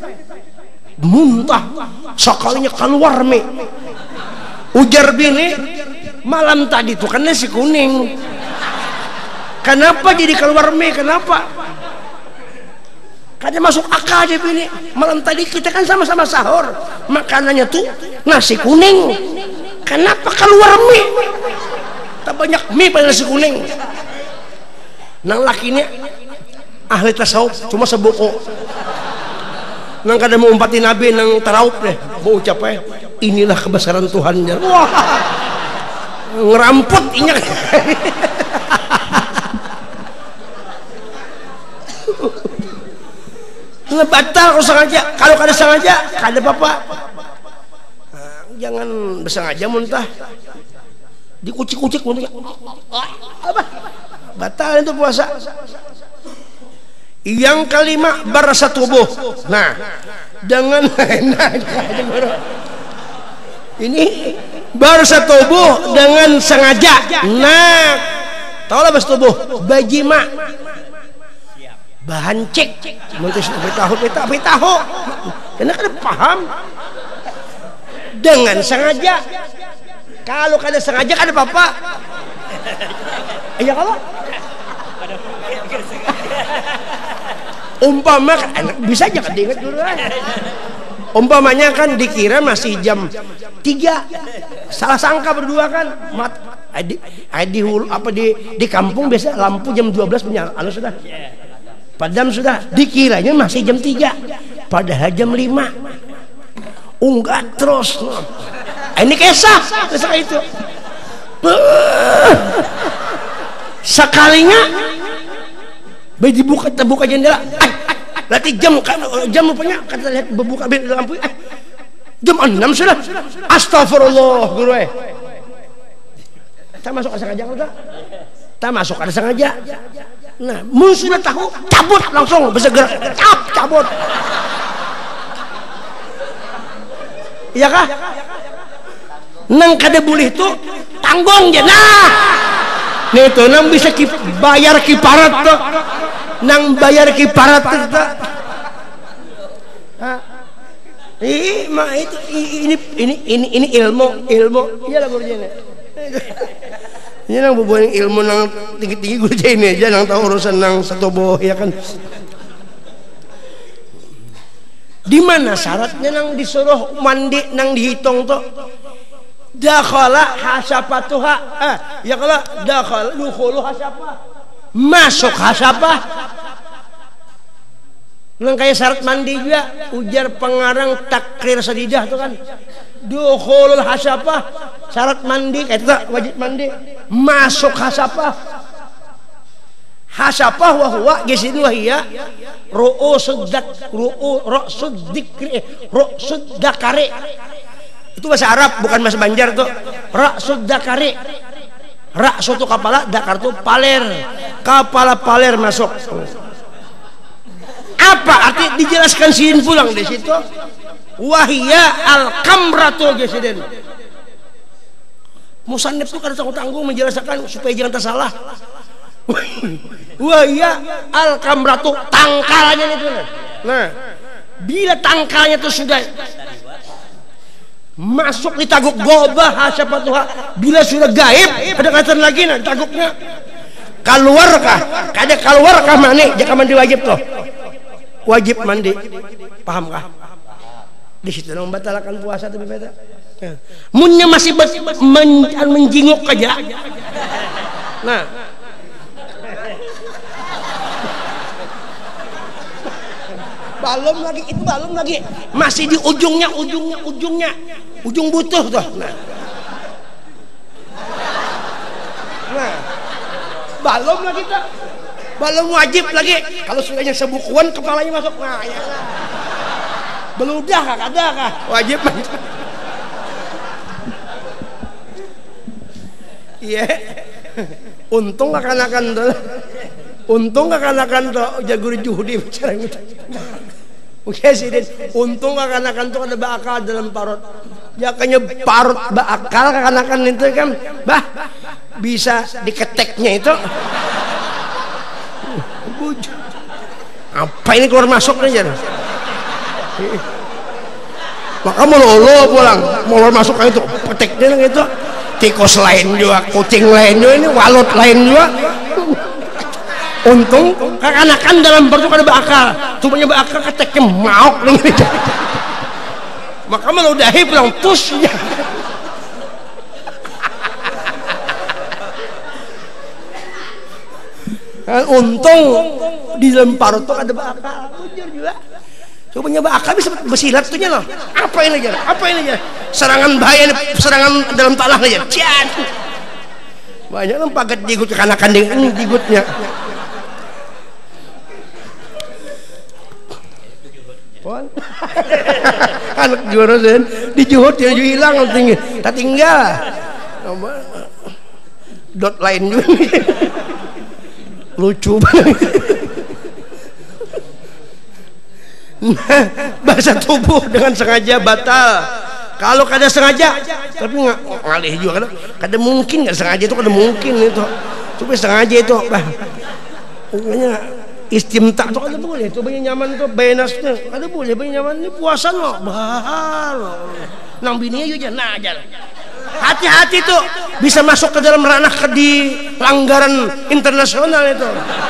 sekalinya keluar mie. Ujar bini malam tadi tuh kan nasi kuning, kenapa jadi keluar mie? Kenapa? Kadang masuk akal aja bini. Malam tadi kita kan sama-sama sahur, makanannya tuh nasi kuning, kenapa keluar mie? Tak banyak mie pada nasi kuning. Nang lakinya ahli tasawuf cuma sebuku. Nang kadang mau umpatin Nabi nang tarawuf deh, mau ucap inilah kebesaran Tuhan. Wah, ngeramput inyak. Ngebatal kalau sengaja. Kalau kada sengaja kada apa-apa. Jangan bersengaja muntah. Dikucik-kucik muntah. Apa? Batal itu puasa. Yang kelima berasa tubuh. Nah, dengan ini berasa tubuh dengan sengaja. Nah, tahu lah berasa tubuh. Bajima. Bahan cek mentus tahu karena kan paham dengan sengaja. Kalau kada sengaja kada apa-apa. Iya kalau umpama bisa aja kan diingat dulu kan. Umpamanya kan dikira masih jam 3, salah sangka berdua kan di kampung biasa lampu jam 12 menyala sudah padam sudah, dikiranya masih jam 3 padahal jam 5 unggat terus. Ini kisah itu sekalinya dibuka jendela Latih jam punya kata lihat berbuka lampu jam 6 sudah. Astagfirullah guru tak masuk ada sengaja tak masuk ada sengaja. Nah musuhnya tahu cabut langsung bersegera cabut iya kah nang kada boleh tuh tanggung aja. Nah nih tuh nang bisa bayar kiparat tuh nang bayar kiparat tuh ini ilmu iya lah guru jene ini nang bubuhan ilmu nang tinggi-tinggi guru jene aja nang tahu urusan nang satoboh ya kan. Di mana syaratnya nang disuruh mandi nang dihitung tuh dakhala hasapatuha ya kalau dakhala dukhulu hasapah masuk hasapah nang kayak syarat mandi juga ujar pengarang takrir sadidah tuh kan dukhulul hasapah syarat mandi kayak itu wajib mandi masuk hasapah wa huwa gesin wahia ru'usud dakari itu bahasa Arab bukan bahasa Banjar tuh ra'sud dakari ra'su itu kepala dakar itu paler kepala paler masuk apa arti dijelaskan sin pulang di situ wahia al-kamratu gesiden musannif itu kada tanggung menjelaskan supaya jangan tersalah wahia al-kamratu tangkalnya itu. Nah bila tangkalnya itu sudah masuk di taguk gobah hasapatuha bila sudah gaib ada kaitan lagi nah taguknya keluarkah kada keluarkah mani jika mandi wajib tuh wajib mandi pahamkah di situ membatalkan puasa tapi beda munnya masih menjinguk aja. Nah balom lagi itu balom lagi masih di ujung butuh tuh. Nah balom lagi tak balom wajib lagi kalau sudahnya sebukuan kepalanya masuk. Nah ya beludah kah kada kah wajib iya untung akan tuh jagur juhudi bicara oke sih untung akan tuh ada bakal dalam parut jakanya parut bakal akan itu kan bah bisa diketeknya itu apa ini keluar masuk aja maka mau pulang mau masuk kayak itu peteknya gitu tikus lain juga kucing lain juga ini walut lain juga untung kekanakan dalam perut ada bakal cumanya bakal keteknya mauk nih maka meludahi pulang tusnya untung di dalam perut tuh ada bakal jujur juga cumanya bakal bisa bersilat tuhnya loh apa ini aja serangan bahaya ini serangan dalam tanah aja banyak paket jigut kekanakan dengan jigutnya anak juara sen dijuhut dia juga hilang tinggal dot lain juga lucu banget. Bahasa tubuh dengan sengaja batal kalau kada sengaja tapi ngalih juga kada mungkin kada sengaja itu kada mungkin itu coba sengaja itu pokoknya istimta itu kada boleh itu banyak nyaman itu benasnya kada boleh banyak nyaman ini puasa loh bahal nang bini aja nah jalan hati-hati tuh bisa masuk ke dalam ranah di pelanggaran internasional itu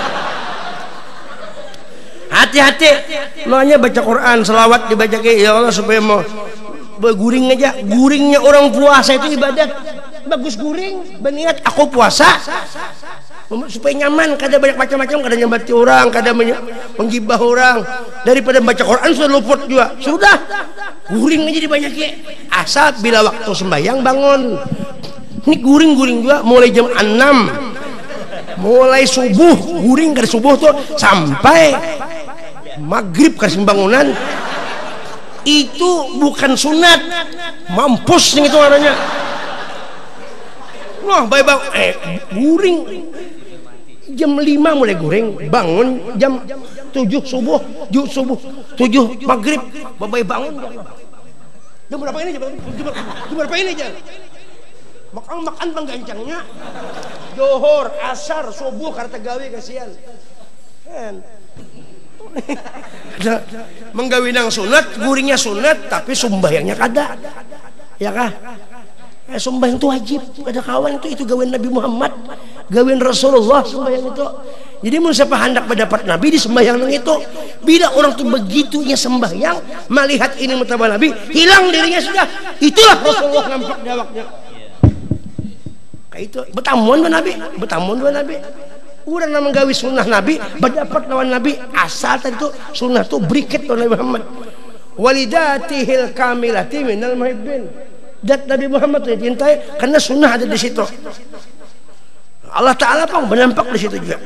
hati-hati lo hanya baca Quran selawat dibaca ke ya Allah supaya mau berguring aja guringnya orang puasa itu ibadat bagus guring berniat aku puasa supaya nyaman kada banyak macam-macam kada nyambati orang kada menggibah orang daripada baca Quran sudah luput juga sudah guring aja dibanyaki asal bila waktu sembahyang bangun ini guring juga mulai jam 6 mulai subuh guring dari subuh tuh sampai maghrib kasih bangunan itu bukan sunat, mampus nih itu orangnya. Wah, baik bang, guring jam 5 mulai guring, bangun jam 7 subuh, 7 maghrib, baik bangun. Jam berapa ini? Jam berapa ini aja? Makan penggancangnya, Johor, asar, subuh, karena gawe kasihan. Menggawinang sunat, guringnya sunat, tapi sumbayangnya kada, ya kah? Sembahyang itu wajib. Ada kawan itu gawin Nabi Muhammad, gawin Rasulullah sembahyang itu. Jadi mun siapa hendak mendapat Nabi di sembahyang itu, bila orang tuh begitunya sembahyang melihat ini mutabah Nabi, hilang dirinya sudah. Itulah Rasulullah nampak jawabnya. Kayak itu betamun dua Nabi. Urang nama gawi sunnah Nabi, berdapat lawan Nabi asal tadi itu sunnah tuh briket Nabi Muhammad. Walidatihil kamilati minal muhibbin. Dat Nabi Muhammad itu dicintai karena sunnah ada di situ. Allah Ta'ala pun menampak di situ juga.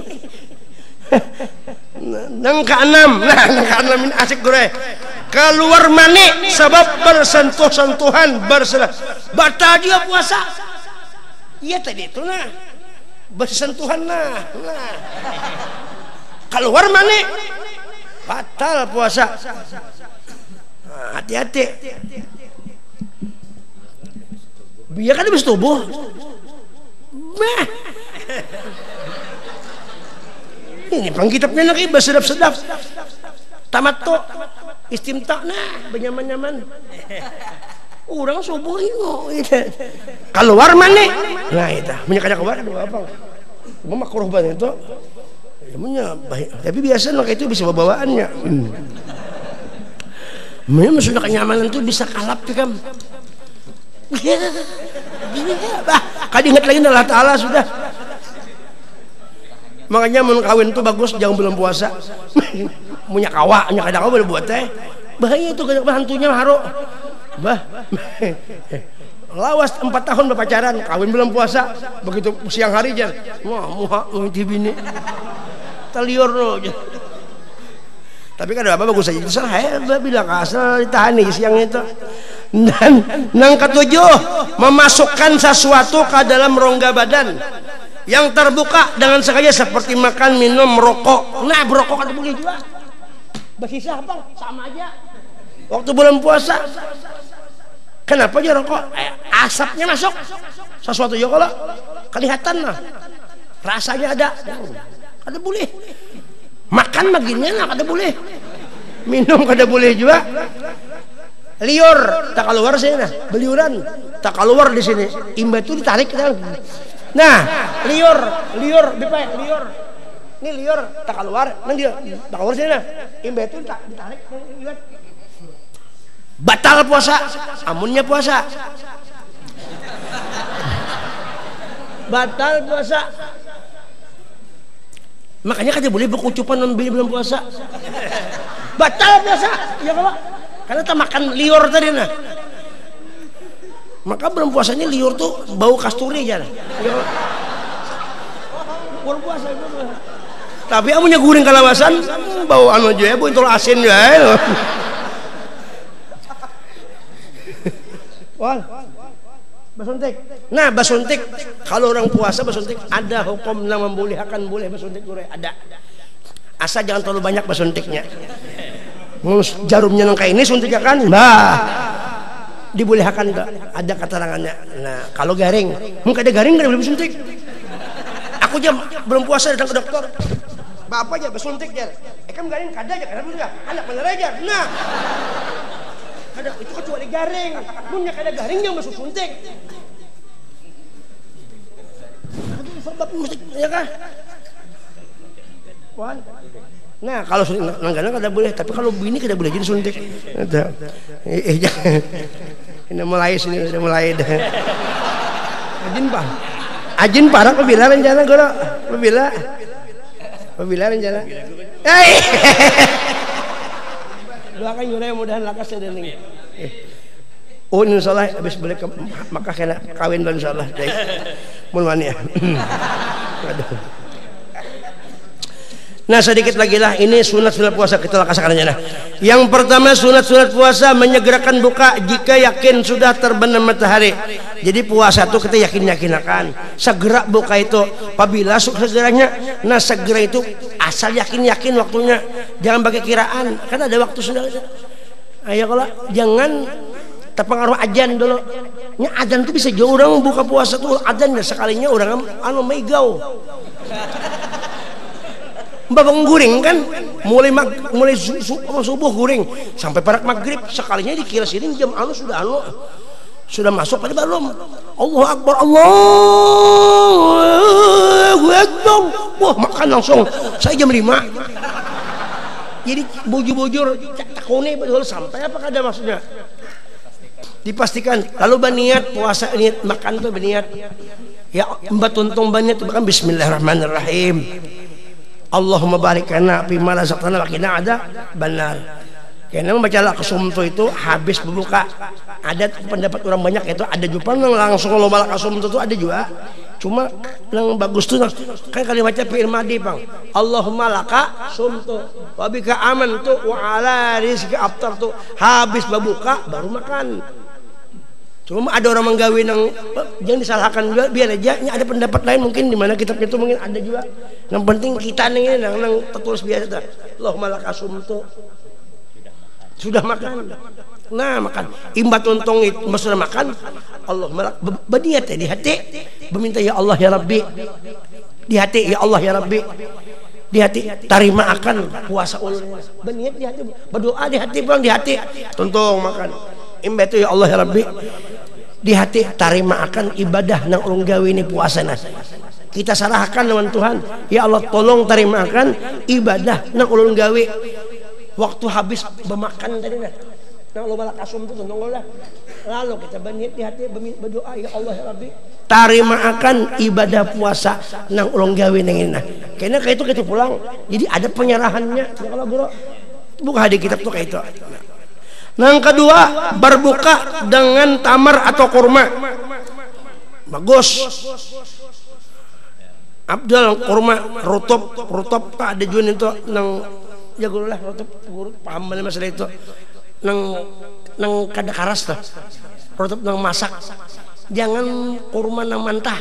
Nang keenam ini asik gue. Keluar mani sebab bersentuhan berselah. Batal dia puasa. Iya tadi itu nah. Bersentuhan nah. Keluar mani batal puasa. Hati-hati. Biar kan habis tubuh. Ini pangkitabnya lagi bersedap-sedap. Tamat tuh istimta nah benyaman-nyaman. Orang subuh itu keluar mana? Nah itu menyakanya keluar apa? Cuma makruh banget itu. Ya baik. Tapi biasa nak itu bisa bawaannya. Memang sudah kenyamanan itu bisa kalap kan. Kadingat lagi Allah Ta'ala sudah. Makanya mau kawin itu bagus jangan belum puasa. Punya kawa, punya kadang boleh buat teh. Bahaya itu hantunya haru. Lawas 4 tahun berpacaran, kawin belum puasa. Begitu siang hari aja. Wah, muha bini. Telior loh. Tapi kan apa bagus aja. Saya bilang asal ditahan nih siang itu. Dan yang ketujuh, memasukkan sesuatu ke dalam rongga badan yang terbuka dengan sengaja seperti makan, minum, merokok. Nah, berokok kan boleh juga. Bersisa apa? Sama aja. Waktu bulan puasa. Kenapa aja rokok? Asapnya masuk. Sesuatu juga kalau kelihatan lah. Rasanya ada. Kada boleh. Makan bagiannya kada boleh. Minum kada boleh juga. Liur tak keluar sini nah, beliuran tak keluar di sini, imba itu ditarik kan. Nah, liur bipa liur. Ini liur tak keluar, nang dia tak keluar sini nah, imba itu tak ditarik. Batal puasa, amunnya puasa. Batal puasa. Makanya kada boleh berkucupan belum puasa. Batal puasa, ya kalau karena kita makan liur tadi nah. Maka belum puasanya liur tuh bau kasturi aja. Belum puasa itu. Tapi amunya guring kalawasan bau anu aja ya, bau intol asin ya. Wal. Basuntik. Nah, basuntik kalau orang puasa basuntik ada hukum yang membolehkan boleh basuntik gore ada. Asal jangan terlalu banyak basuntiknya. Jarumnya nang kayak ini suntik kan, dibolehkan enggak? Ada keterangannya. Nah, kalau garing, mungkin ada garing nggak boleh suntik. Aku jam belum puasa datang ke dokter. Bapak aja bersuntik ya. Kan garing kada aja, karena enggak anak bener aja. Nah, ada itu kecuali garing. Punya kada garing yang masuk suntik. Aduh, sebab musik ya kah? Wan. Nah, kalau langganan kada boleh, tapi kalau bini kada boleh jadi suntik. Ini mulai sini, udah mulai dah. Ajin parah pabila rencana guru. Pabila rencana. Doakan yura mudahan lakas dan ini. Oh, insyaallah habis balik ke Makkah kena kawin dan insyaallah. Mun wani ya. Aduh. Nah sedikit lagi lah, ini sunat-sunat puasa kita laksanakannya. Nah, yang pertama sunat-sunat puasa menyegerakan buka jika yakin sudah terbenam matahari. Jadi puasa itu kita yakin-yakinakan. Segera buka itu apabila segeranya. Nah segera itu asal yakin-yakin waktunya. Jangan pakai kiraan, kan ada waktu sudah. Ayo kalau jangan terpengaruh ajan dulu. Nya ajan itu bisa jauh orang buka puasa tuh ajan sekalinya orang meigau. Babang guring kan mulai subuh guring sampai parak maghrib sekalinya dikira sini jam sudah masuk pada belum. Allahu Akbar, Allahu Akbar. Wah makan langsung saya jam 5. Jadi bujur-bujur takone betul sampai apa ada maksudnya dipastikan. Lalu berniat puasa, niat makan tuh berniat ya mbak tuntung banyak tuh bahkan bismillahirrahmanirrahim. Allahumma barik lana fi ma razaqtana wa qina adzabannar. Karena membaca laksum itu habis berbuka. Ada pendapat orang banyak itu ada juga yang langsung lo malak laksum itu ada juga. Cuma yang bagus tuh kan kalimatnya fi'il madhi, Bang. Allahumma laka sumtu wa bika amantu wa ala rizqi aftartu. Habis berbuka baru makan. Cuma ada orang menggawe yang jangan disalahkan juga, biar aja. Ini ada pendapat lain mungkin di mana kitab itu mungkin ada juga. Yang penting kita nih yang tertulis biasa dah. Allahumma lakasum tuh sudah makan. Nah makan. Imbat untung itu sudah makan. Allahumma berniat di hati, meminta ya Allah ya Rabbi. Di hati ya Allah ya Rabbi. Di hati terima akan puasa ulun. Berniat di hati, berdoa di hati, pulang di hati. Tuntung makan. Imbat itu ya Allah ya Rabbi. Di hati tarima akan ibadah nang ulun gawe ini puasa nah. Kita serahkan dengan Tuhan. Ya Allah tolong tarima akan ibadah nang ulun gawe. Waktu habis bermakan tadi nah. Nang ulun balak asum itu tolong lah. Lalu kita berniat di hati berdoa ya Allah ya Rabbi. Tarima akan ibadah puasa nang ulun gawe nang ini nah. Karena kayak itu kita pulang. Jadi ada penyerahannya. Ya kalau bro buka di kitab tuh kayak itu. Yang kedua berbuka dengan tamar atau kurma. Bagus. Abdul kurma rutop tak ada jual itu nang jagolah rutop paham mana masalah itu nang kada karas tuh rutop nang masak. Jangan kurma nang mantah.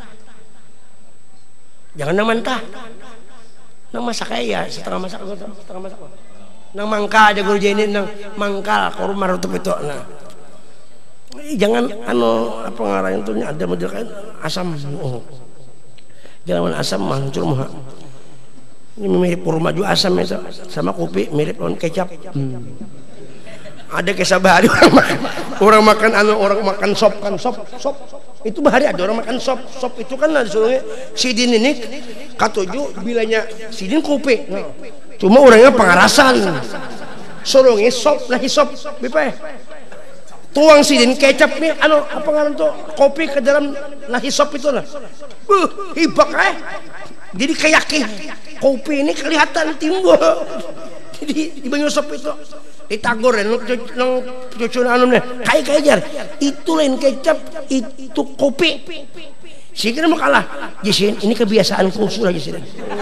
Jangan nang mantah. Nang masak ya setengah masak. Nang mangka aja guru ini nang mangkal kurma rutop itu nah jangan apa ngarang itu ada model kan asam jangan asam hancur mah ini mirip kurma juga asam itu sama kopi mirip on kecap ada kisah bahari orang makan sop kan sop itu bahari ada orang makan sop itu kan disuruhnya sidin ini katuju bilanya sidin kopi nah. Cuma orangnya pengarasan sorongnya sop lagi sop bipeh tuang sidin kecap nih apa ngaran tuh kopi ke dalam lagi sop itu lah hibak jadi kayak kopi ini kelihatan timbul jadi di banyu sop itu ditagor ya nang cucun nih kayak jar itu lain kecap itu kopi sih kira mau kalah Jasin ini kebiasaanku sudah Jasin.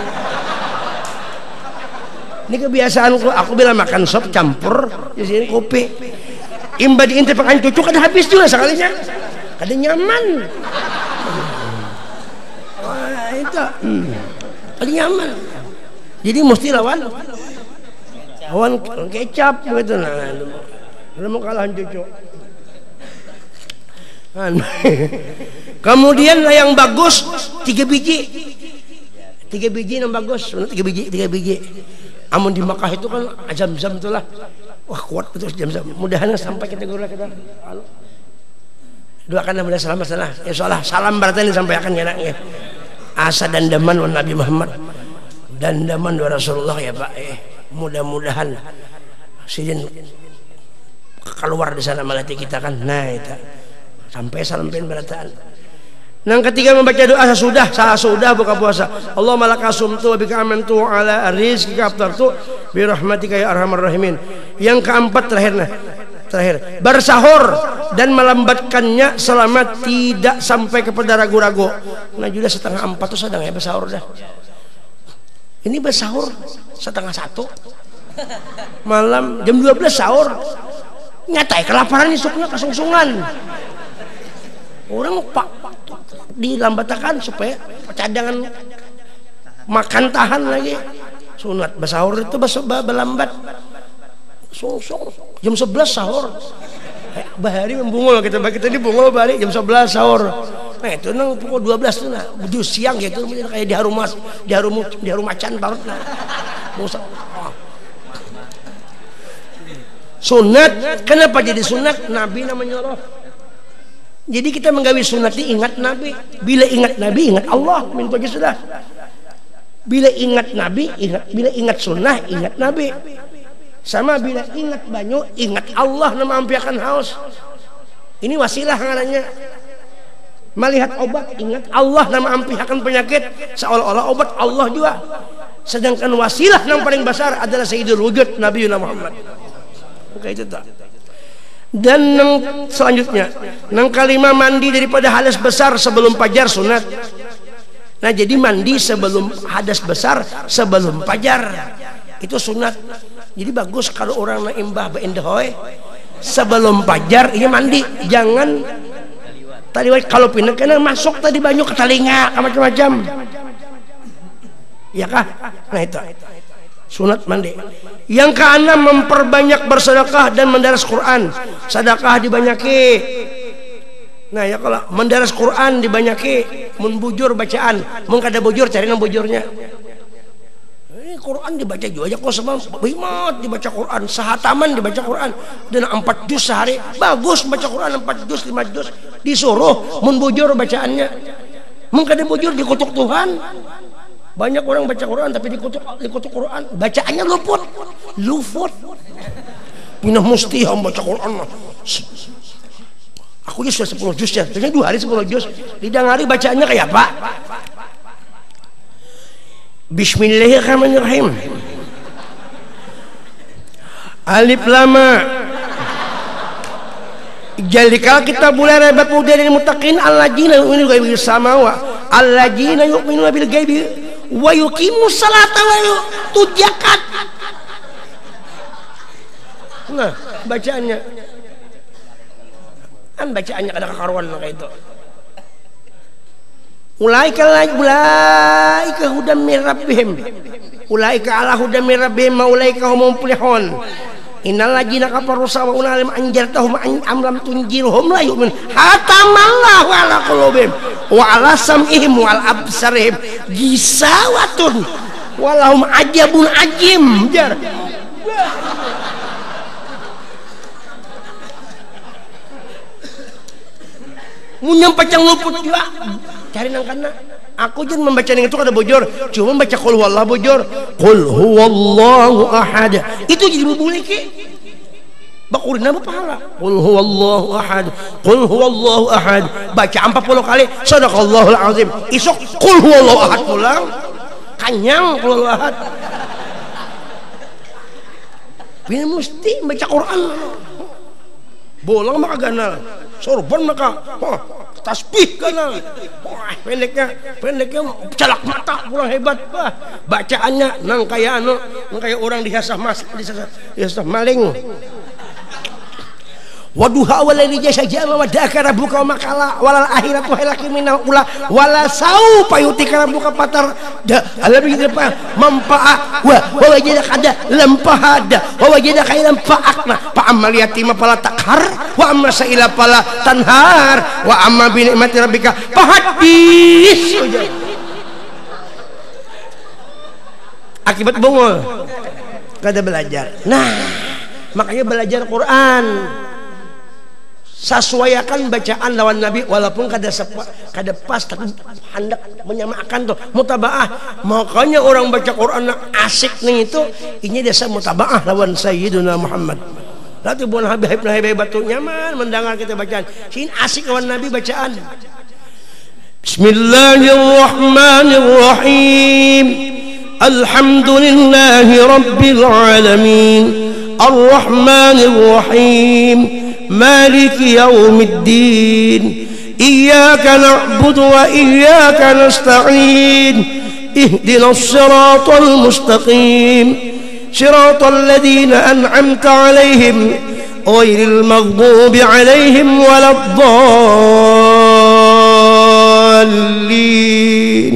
Ini kebiasaanku, aku bilang makan sop campur di sini kopi. Imba diintip pakai cucu kan habis juga sekalinya. Kada nyaman. Wah, itu. Kada nyaman. Jadi mesti lawan kecap gitu nah. Kalau mau kalahan cucu. Kemudian yang bagus 3 biji. 3 biji yang bagus, 3 biji. Amun di Makkah itu kan jam-jam itulah wah kuat betul jam-jam mudahan sampai kita doakan nama selamat sana insyaallah salam berarti disampaikan ya nak ya asa dan daman wa Nabi Muhammad dan daman wa Rasulullah ya Pak mudah-mudahan sidin keluar di sana melatih kita kan nah itu sampai salam pin berataan. Yang ketiga membaca doa sesudah buka puasa. Allahumma lakasumtu wa bika amantu ala rizqika aftartu bi rahmatika ya arhamar rahimin. Yang keempat terakhir bersahur dan melambatkannya selama tidak sampai kepada ragu-ragu. Nah sudah 3:30 tuh sedang ya bersahur dah. Ini bersahur setengah 1 malam, jam 12 sahur. Nyatai kelaparan isuknya kasungsungan. Orang pak dilambatakan supaya cadangan makan tahan lagi. Sunat bersahur itu belambat. Sungsung jam 11 sahur. Bahari membungul kita ini bungul balik jam 11 sahur. Nah itu nang pukul 12 tuh nah, jus siang gitu kayak di harum macan banget nah. Sunat, kenapa jadi sunat? Nabi namanya Allah. Jadi kita menggawi sunat ingat Nabi. Bila ingat Nabi, ingat Allah. Minta sudah. Bila ingat Nabi, bila ingat sunnah, ingat Nabi. Sama bila ingat banyu, ingat Allah nama ampiakan haus. Ini wasilah ngarannya. Melihat obat, ingat Allah nama ampiakan penyakit. Seolah-olah obat Allah juga. Sedangkan wasilah yang paling besar adalah Sayyidul Wujud Nabi Muhammad. Kayak itu tak. Dan selanjutnya yang kelima, mandi daripada hadas besar sebelum fajar sunat. Nah jadi mandi sebelum hadas besar sebelum fajar itu sunat. Jadi bagus kalau orang imbah beendehoy sebelum fajar ini mandi, jangan tadi kalau pindah kena masuk tadi banyu ke telinga macam-macam ya kah. Nah itu sunat mandi. Yang keenam, memperbanyak bersedekah dan mendaras Quran. Sedekah dibanyaki. Nah ya kalau mendaras Quran dibanyaki, mun bujur bacaan, mun kada bujur cari nang bujurnya. Ini Quran dibaca juga aja kok sama bimat dibaca Quran, sahataman dibaca Quran dan 4 juz sehari. Bagus baca Quran 4 juz 5 juz. Disuruh mun bujur bacaannya. Mun kada bujur dikutuk Tuhan. Banyak orang baca Quran tapi dikutuk Quran, bacaannya luput. Pindah mesti baca Quran. Aku sudah 10 juz ya, ternyata 2 hari 10 juz. Didangari bacaannya kayak apa? Bismillahirrahmanirrahim. Alif lama. Jalika kita mulai rebat muda dari mutaqin alladzina yu'minuna bil ghaibi samawa alladzina yu'minuna bil ghaibi wa yuqimus salata wa yutuz zakat. Nah, bacaannya kada kekaruan kayak itu. Ulaika hudam min rabbihim. Ulaika ala hudam min rabbihim wa ulaika humul muflihun. Innal ladzina kafaru sawa'un 'alaihim anjartahum am lam tunjirhum la yu'min. Hatamallahu 'ala qulubihim wa 'ala sam'ihim wa 'ala absarihim gisawatun wa lahum ajabun ajim. Jar. Munyam pacang luput juga. Cari nang kana. Aku jen membaca yang itu kada bojor, cuma membaca qul huwallahu bojor. Qul huwallahu ahad. Itu jadi boleh ke? Bakurina apa pahala? Qul huwallahu ahad. Qul huwallahu ahad. Baca 40 kali, sadaqallahul azim. Isok qul huwallahu ahad pulang. Kanyang qul huwallahu ahad. Bila mesti baca Quran. Bolang maka ganal. Sorban maka tasbih kanal. Pendeknya calak mata pulang hebat. Bacaannya nang kayak orang dihasah maling. Waduha walladzi jasajama wa dakara buka makala walal akhiratu halaki minal ula wala saufa yutika rabbuka patar alladzi depan manfa'a wa wajadaka ada lampahada wa wajadaka ilam fa'akna fa ammal yatima fala takhar wa amma sa'ila fala tanhar wa amma bi ni'mati rabbika fahaddits. Akibat bongol kada belajar. Nah, makanya belajar Quran. Sesuaikan bacaan lawan Nabi walaupun kada pas tapi hendak menyamakan tuh mutabaah. Makanya orang baca Quran asik nih itu ini desa mutabaah lawan Sayyiduna Muhammad. Lalu bukan habib batu nyaman mendengar kita bacaan. Sin asik lawan Nabi bacaan. Bismillahirrahmanirrahim. Alhamdulillahi rabbil alamin. Ar-Rahmanir Rahim. مالك يوم الدين إياك نعبد وإياك نستعين ihdinas siratal mustaqim siratal ladzina an'amta 'alaihim ghairil maghdubi 'alaihim waladdallin.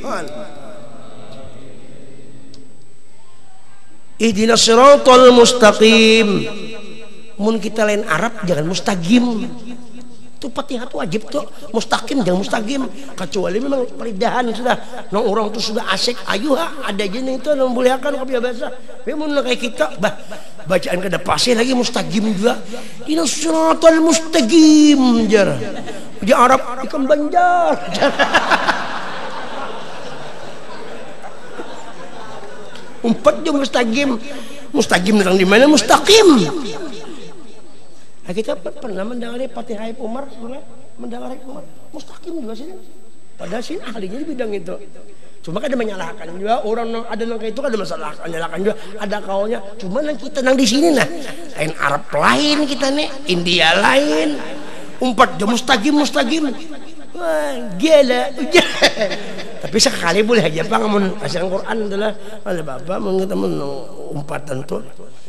Ihdinas siratal mustaqim. Mun kita lain Arab jangan mustaqim. Itu Fatihah itu wajib tuh, mustaqim jangan mustaqim. Kecuali memang peridahan sudah. Nong orang tuh sudah asik, ayo ada aja nih itu membolehkan kopi bahasa. Memang kayak kita bacaan kada pasti lagi mustaqim juga. Ihdinas siratal mustaqim jar. Di Arab ikan banjar. Umpat jam mustaqim datang di mana mustaqim. Nah, kita pernah mendengar Fatihah Umar, pernah mendengar Umar mustaqim juga sih. Padahal sih ahlinya di bidang itu. Cuma kan ada menyalahkan juga orang ada nang itu kan ada masalah menyalahkan juga ada kaunya. Cuma nang kita nang di sini nah lain Arab lain kita nih, India lain. Umpat jam mustaqim. Wah, gila. Tapi sekali boleh aja Pak ngamun asal Quran adalah ada Bapak mengata umpatan tuh.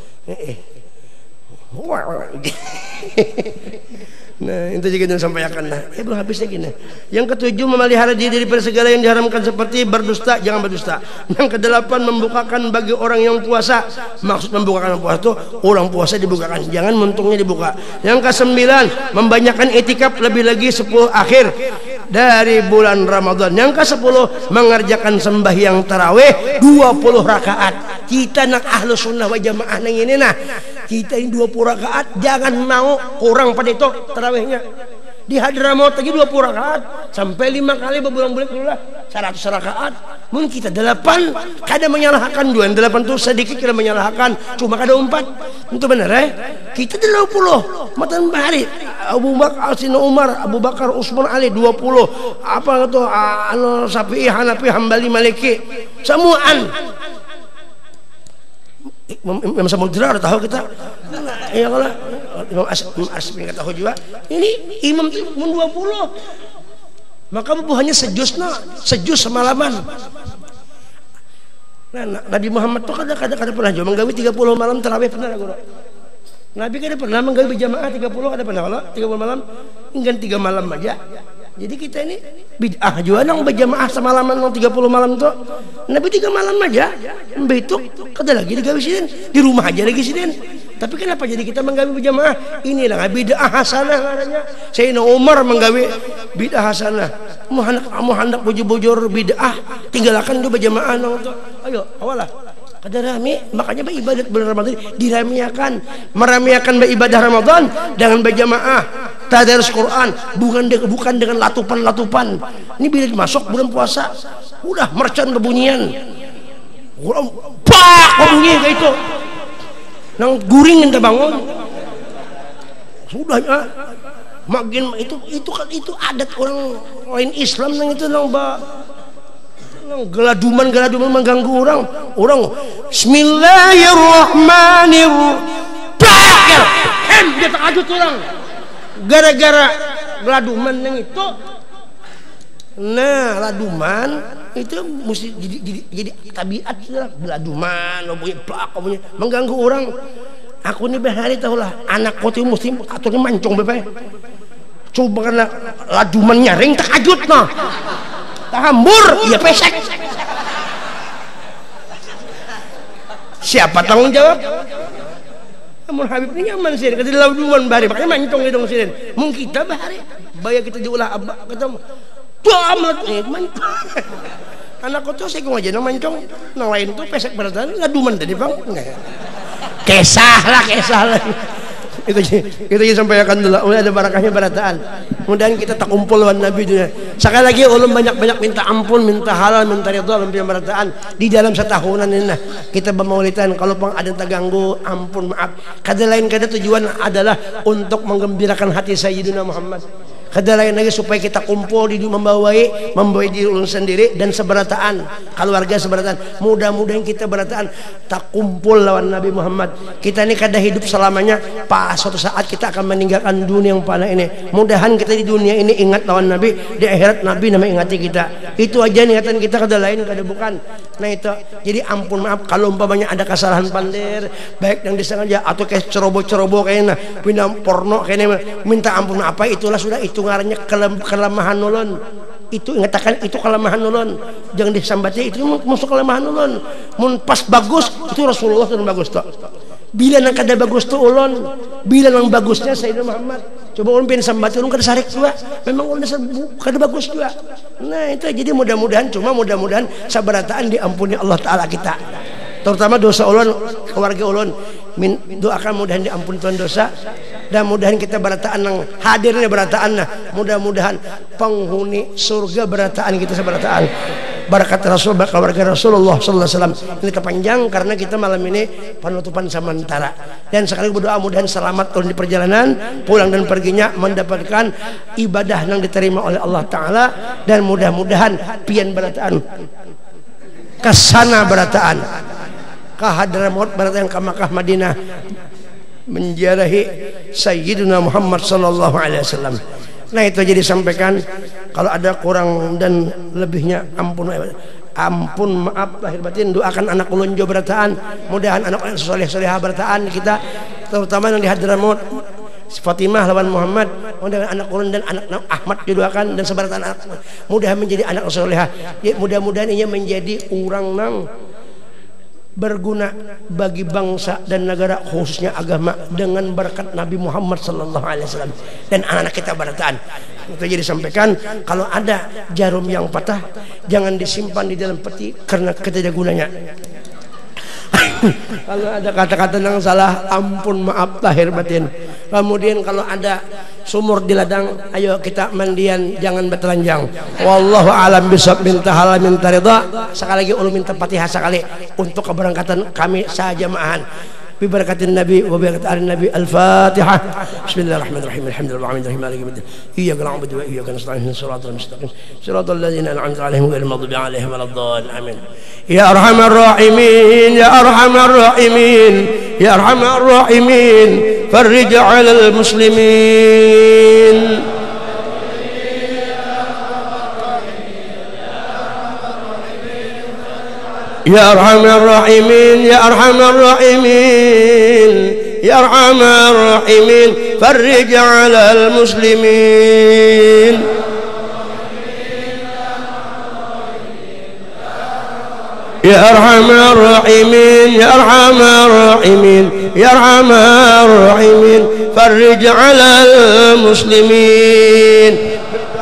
Nah, itu juga yang sampaikan nah. Belum habis lagi nah. Yang ketujuh memelihara diri dari segala yang diharamkan seperti berdusta, jangan berdusta. Yang kedelapan membukakan bagi orang yang puasa. Maksud membukakan puasa itu orang puasa dibukakan, jangan muntungnya dibuka. Yang kesembilan membanyakkan itikaf lebih lagi 10 akhir dari bulan Ramadan. Yang ke-10 mengerjakan sembahyang tarawih 20 rakaat. Kita nak ahlu sunnah wal jamaah nang ini nah. Kita ini 20 rakaat, jangan mau kurang pada itu tarawihnya. Di Hadramaut lagi 20 rakaat sampai 5 kali berbulan-bulan keluar 100 rakaat. Mungkin kita 8 kada menyalahkan 2 8 itu sedikit kada menyalahkan, cuma kada 4 itu benar kita 20 matan bahari Abu Bakar Umar Abu Bakar Utsman Ali 20 apa itu Syafi'i Hanafi Hambali Maliki semuaan Imam Samudra tahu kita ya kalau Imam Asmi tahu juga ini imam itu 20 maka buahnya sejus semalaman. Nah, Nabi Muhammad tuh kada pernah juga menggawi 30 malam tarawih pernah guru. Nabi kada pernah menggawi berjamaah 30 kada pernah kalau 30 malam enggan 3 malam aja. Jadi kita ini bid'ah juga nang berjamaah semalaman nang 30 malam tuh. Nabi 3 malam aja. Begitu kada lagi digawi siden, di rumah aja lagi siden. Tapi kenapa jadi kita menggawi berjamaah? Inilah bid'ah hasanah namanya. Sayyidina Umar menggawi bid'ah hasanah. Mau hendak bujur-bujur bid'ah, tinggalkan dulu berjamaah nang tuh. Ayo, awalah. Kada rame, makanya beribadat bulan Ramadan diramiakan, meramiakan beribadah Ramadan dengan berjamaah, tadarus Quran, bukan dengan latupan-latupan. Ini bila masuk bulan puasa, udah mercon bebunyian, pak bunyi kayak itu, nang guring kita bangun, sudah ya, makin itu adat orang lain Islam nang itu nang geladuman mengganggu orang Bismillahirrahmanirrahim dia takajut orang gara-gara geladuman yang itu. Nah laduman itu mesti jadi tabiat lah geladuman punya mengganggu orang. Aku ini bahari tahulah anakku tuh mesti aturnya mancung bepe coba karena laduman nyaring takajut nah hambur, ya pesek. Siapa tanggung jawab? Namun Habib ini nyaman sih, kata laduman bahari, makanya mancong dong sih. Mungkin kita bahari, bayar kita diulah abah, kata tuh amat, mancong. Anakku tuh saya aja nang mancong, nang lain tuh pesek beratan, laduman tadi bang. Kesah lah. Itu sampaikan dulu. Ada barakahnya berataan. Mudah-mudahan kita tak kumpul wan Nabi dunia. Sekali lagi ulun banyak-banyak minta ampun, minta halal, minta ridha dalam berataan di dalam setahunan ini nah. Kita bermaulidan kalau pang ada terganggu ampun maaf. Kada lain kada tujuan adalah untuk menggembirakan hati Sayyidina Muhammad. kada lain lagi supaya kita kumpul di membawai diri ulun sendiri dan seberataan keluarga seberataan. Mudah-mudahan kita berataan tak kumpul lawan Nabi Muhammad. Kita ini kada hidup selamanya, pas suatu saat kita akan meninggalkan dunia yang panah ini. Mudahan kita di dunia ini ingat lawan Nabi, di akhirat Nabi nama ingati kita. Itu aja niatan kita, kada lain kada bukan. Nah itu jadi ampun maaf kalau umpamanya ada kesalahan pandir baik yang disengaja atau kayak ceroboh kayaknya pindah porno kayaknya minta ampun apa itulah sudah itu ngarannya kelemahan ulun. Itu ingatakan itu kelemahan ulun, jangan disambati itu musuh kelemahan ulun. Mun pas bagus itu Rasulullah yang bagus tuh. Bila nang kada bagus tuh ulun, bila nang bagusnya Sayyidina Muhammad. Coba ulun pengen sambati ulun kada sarik juga. Memang ulun kada bagus juga. Nah itu jadi mudah-mudahan sabarataan diampuni Allah Taala kita. Terutama dosa ulun, keluarga ulun. Doakan mudahan diampuni Tuhan dosa dan mudahan kita berataan nang hadirnya berataan nah mudah-mudahan penghuni surga berataan kita seberataan barakat Rasul keluarga Rasulullah sallallahu alaihi wasallam. Ini terpanjang karena kita malam ini penutupan sementara dan sekali berdoa mudahan selamat turun di perjalanan pulang dan perginya mendapatkan ibadah yang diterima oleh Allah Taala dan mudah-mudahan pian berataan kesana berataan ke Hadramaut berataan ke Makkah Madinah menjarahi Sayyidina Muhammad sallallahu alaihi wasallam. Nah itu jadi sampaikan kalau ada kurang dan lebihnya ampun maaf lahir batin. Doakan anak ulun jo berataan mudahan anak soleh-solehah berataan kita terutama yang di Hadramaut Fatimah lawan Muhammad mudahan anak ulun dan anak Ahmad didoakan dan seberataan anak mudahan menjadi anak solehah ya, mudah-mudahan ia menjadi orang nang berguna bagi bangsa dan negara khususnya agama dengan berkat Nabi Muhammad sallallahu alaihi wasallam dan anak-anak kita berataan. Itu jadi sampaikan kalau ada jarum yang patah jangan disimpan di dalam peti karena ketidak gunanya. Kalau ada kata-kata yang salah ampun maaf lahir batin. Kemudian kalau ada sumur di ladang ayo kita mandian jangan bertelanjang. Wallahu alam bisawab. Minta halal minta ridha. Sekali lagi ulun minta Fatihah sekali untuk keberangkatan kami sajamaahan. Bi barakatin Nabi wa barakat Nabi. Al-Fatihah. Bismillahirrahmanirrahim. Alhamdulillahirabbil alamin. Iyyaka na'budu wa iyyaka nasta'in. Shiratal mustaqim. Shiratal ladzina an'amta 'alaihim ghairil maghdubi 'alaihim waladdallin. Amin. Ya arhamar rahimin, ya arhamar rahimin, ya arhamar rahimin. Farrij 'alal muslimin. Ya arhamar rahimin, ya arhamar rahimin, ya arhamar rahimin. Farrij 'alal muslimin. Ya arhamar rahimin, ya arhamar rahimin, ya arhamar rahimin. Farrij 'alal muslimin.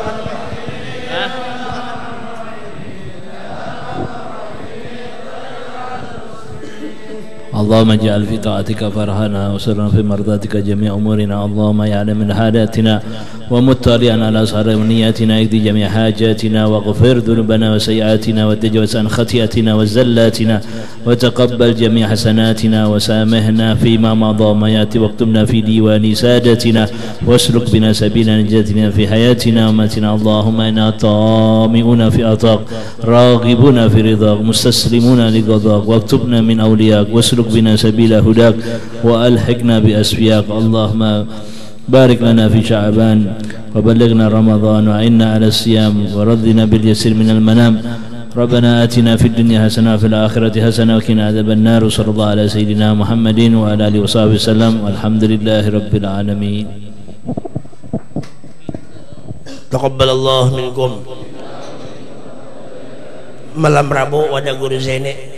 اللهم اجعل في طاعتك فرحنا وسرنا في مرضاتك جميع أمورنا. اللهم يعلم من حالاتنا ومطلعا على أسرار ونياتنا اقضي جميع حاجاتنا واغفر ذنوبنا وسيئاتنا وتجاوز عن خطيئتنا وزلاتنا وتقبل جميع حسناتنا وسامحنا فيما مضى ما يأتي واكتبنا في ديوان سادتنا واسلك بنا سبيل نجاتنا في حياتنا وماتنا. اللهم إنا طامئون في عطاك راغبون في رضاك مستسلمون لقضاك واكتبنا من أولياك واسلك بنا سبيل هداك وألحقنا بأسفياك. اللهم بارك لنا في شعبان وبلغنا رمضان وعنا على الصيام ورضنا باليسير من المنام. ربنا آتنا في الدنيا حسنة وفي الآخرة حسنة وقنا عذاب النار. وصلى الله على سيدنا محمد وعلى آله وصحبه وسلم والحمد لله رب العالمين. تقبل الله منكم. Malam Rabu wadah Guru Zaini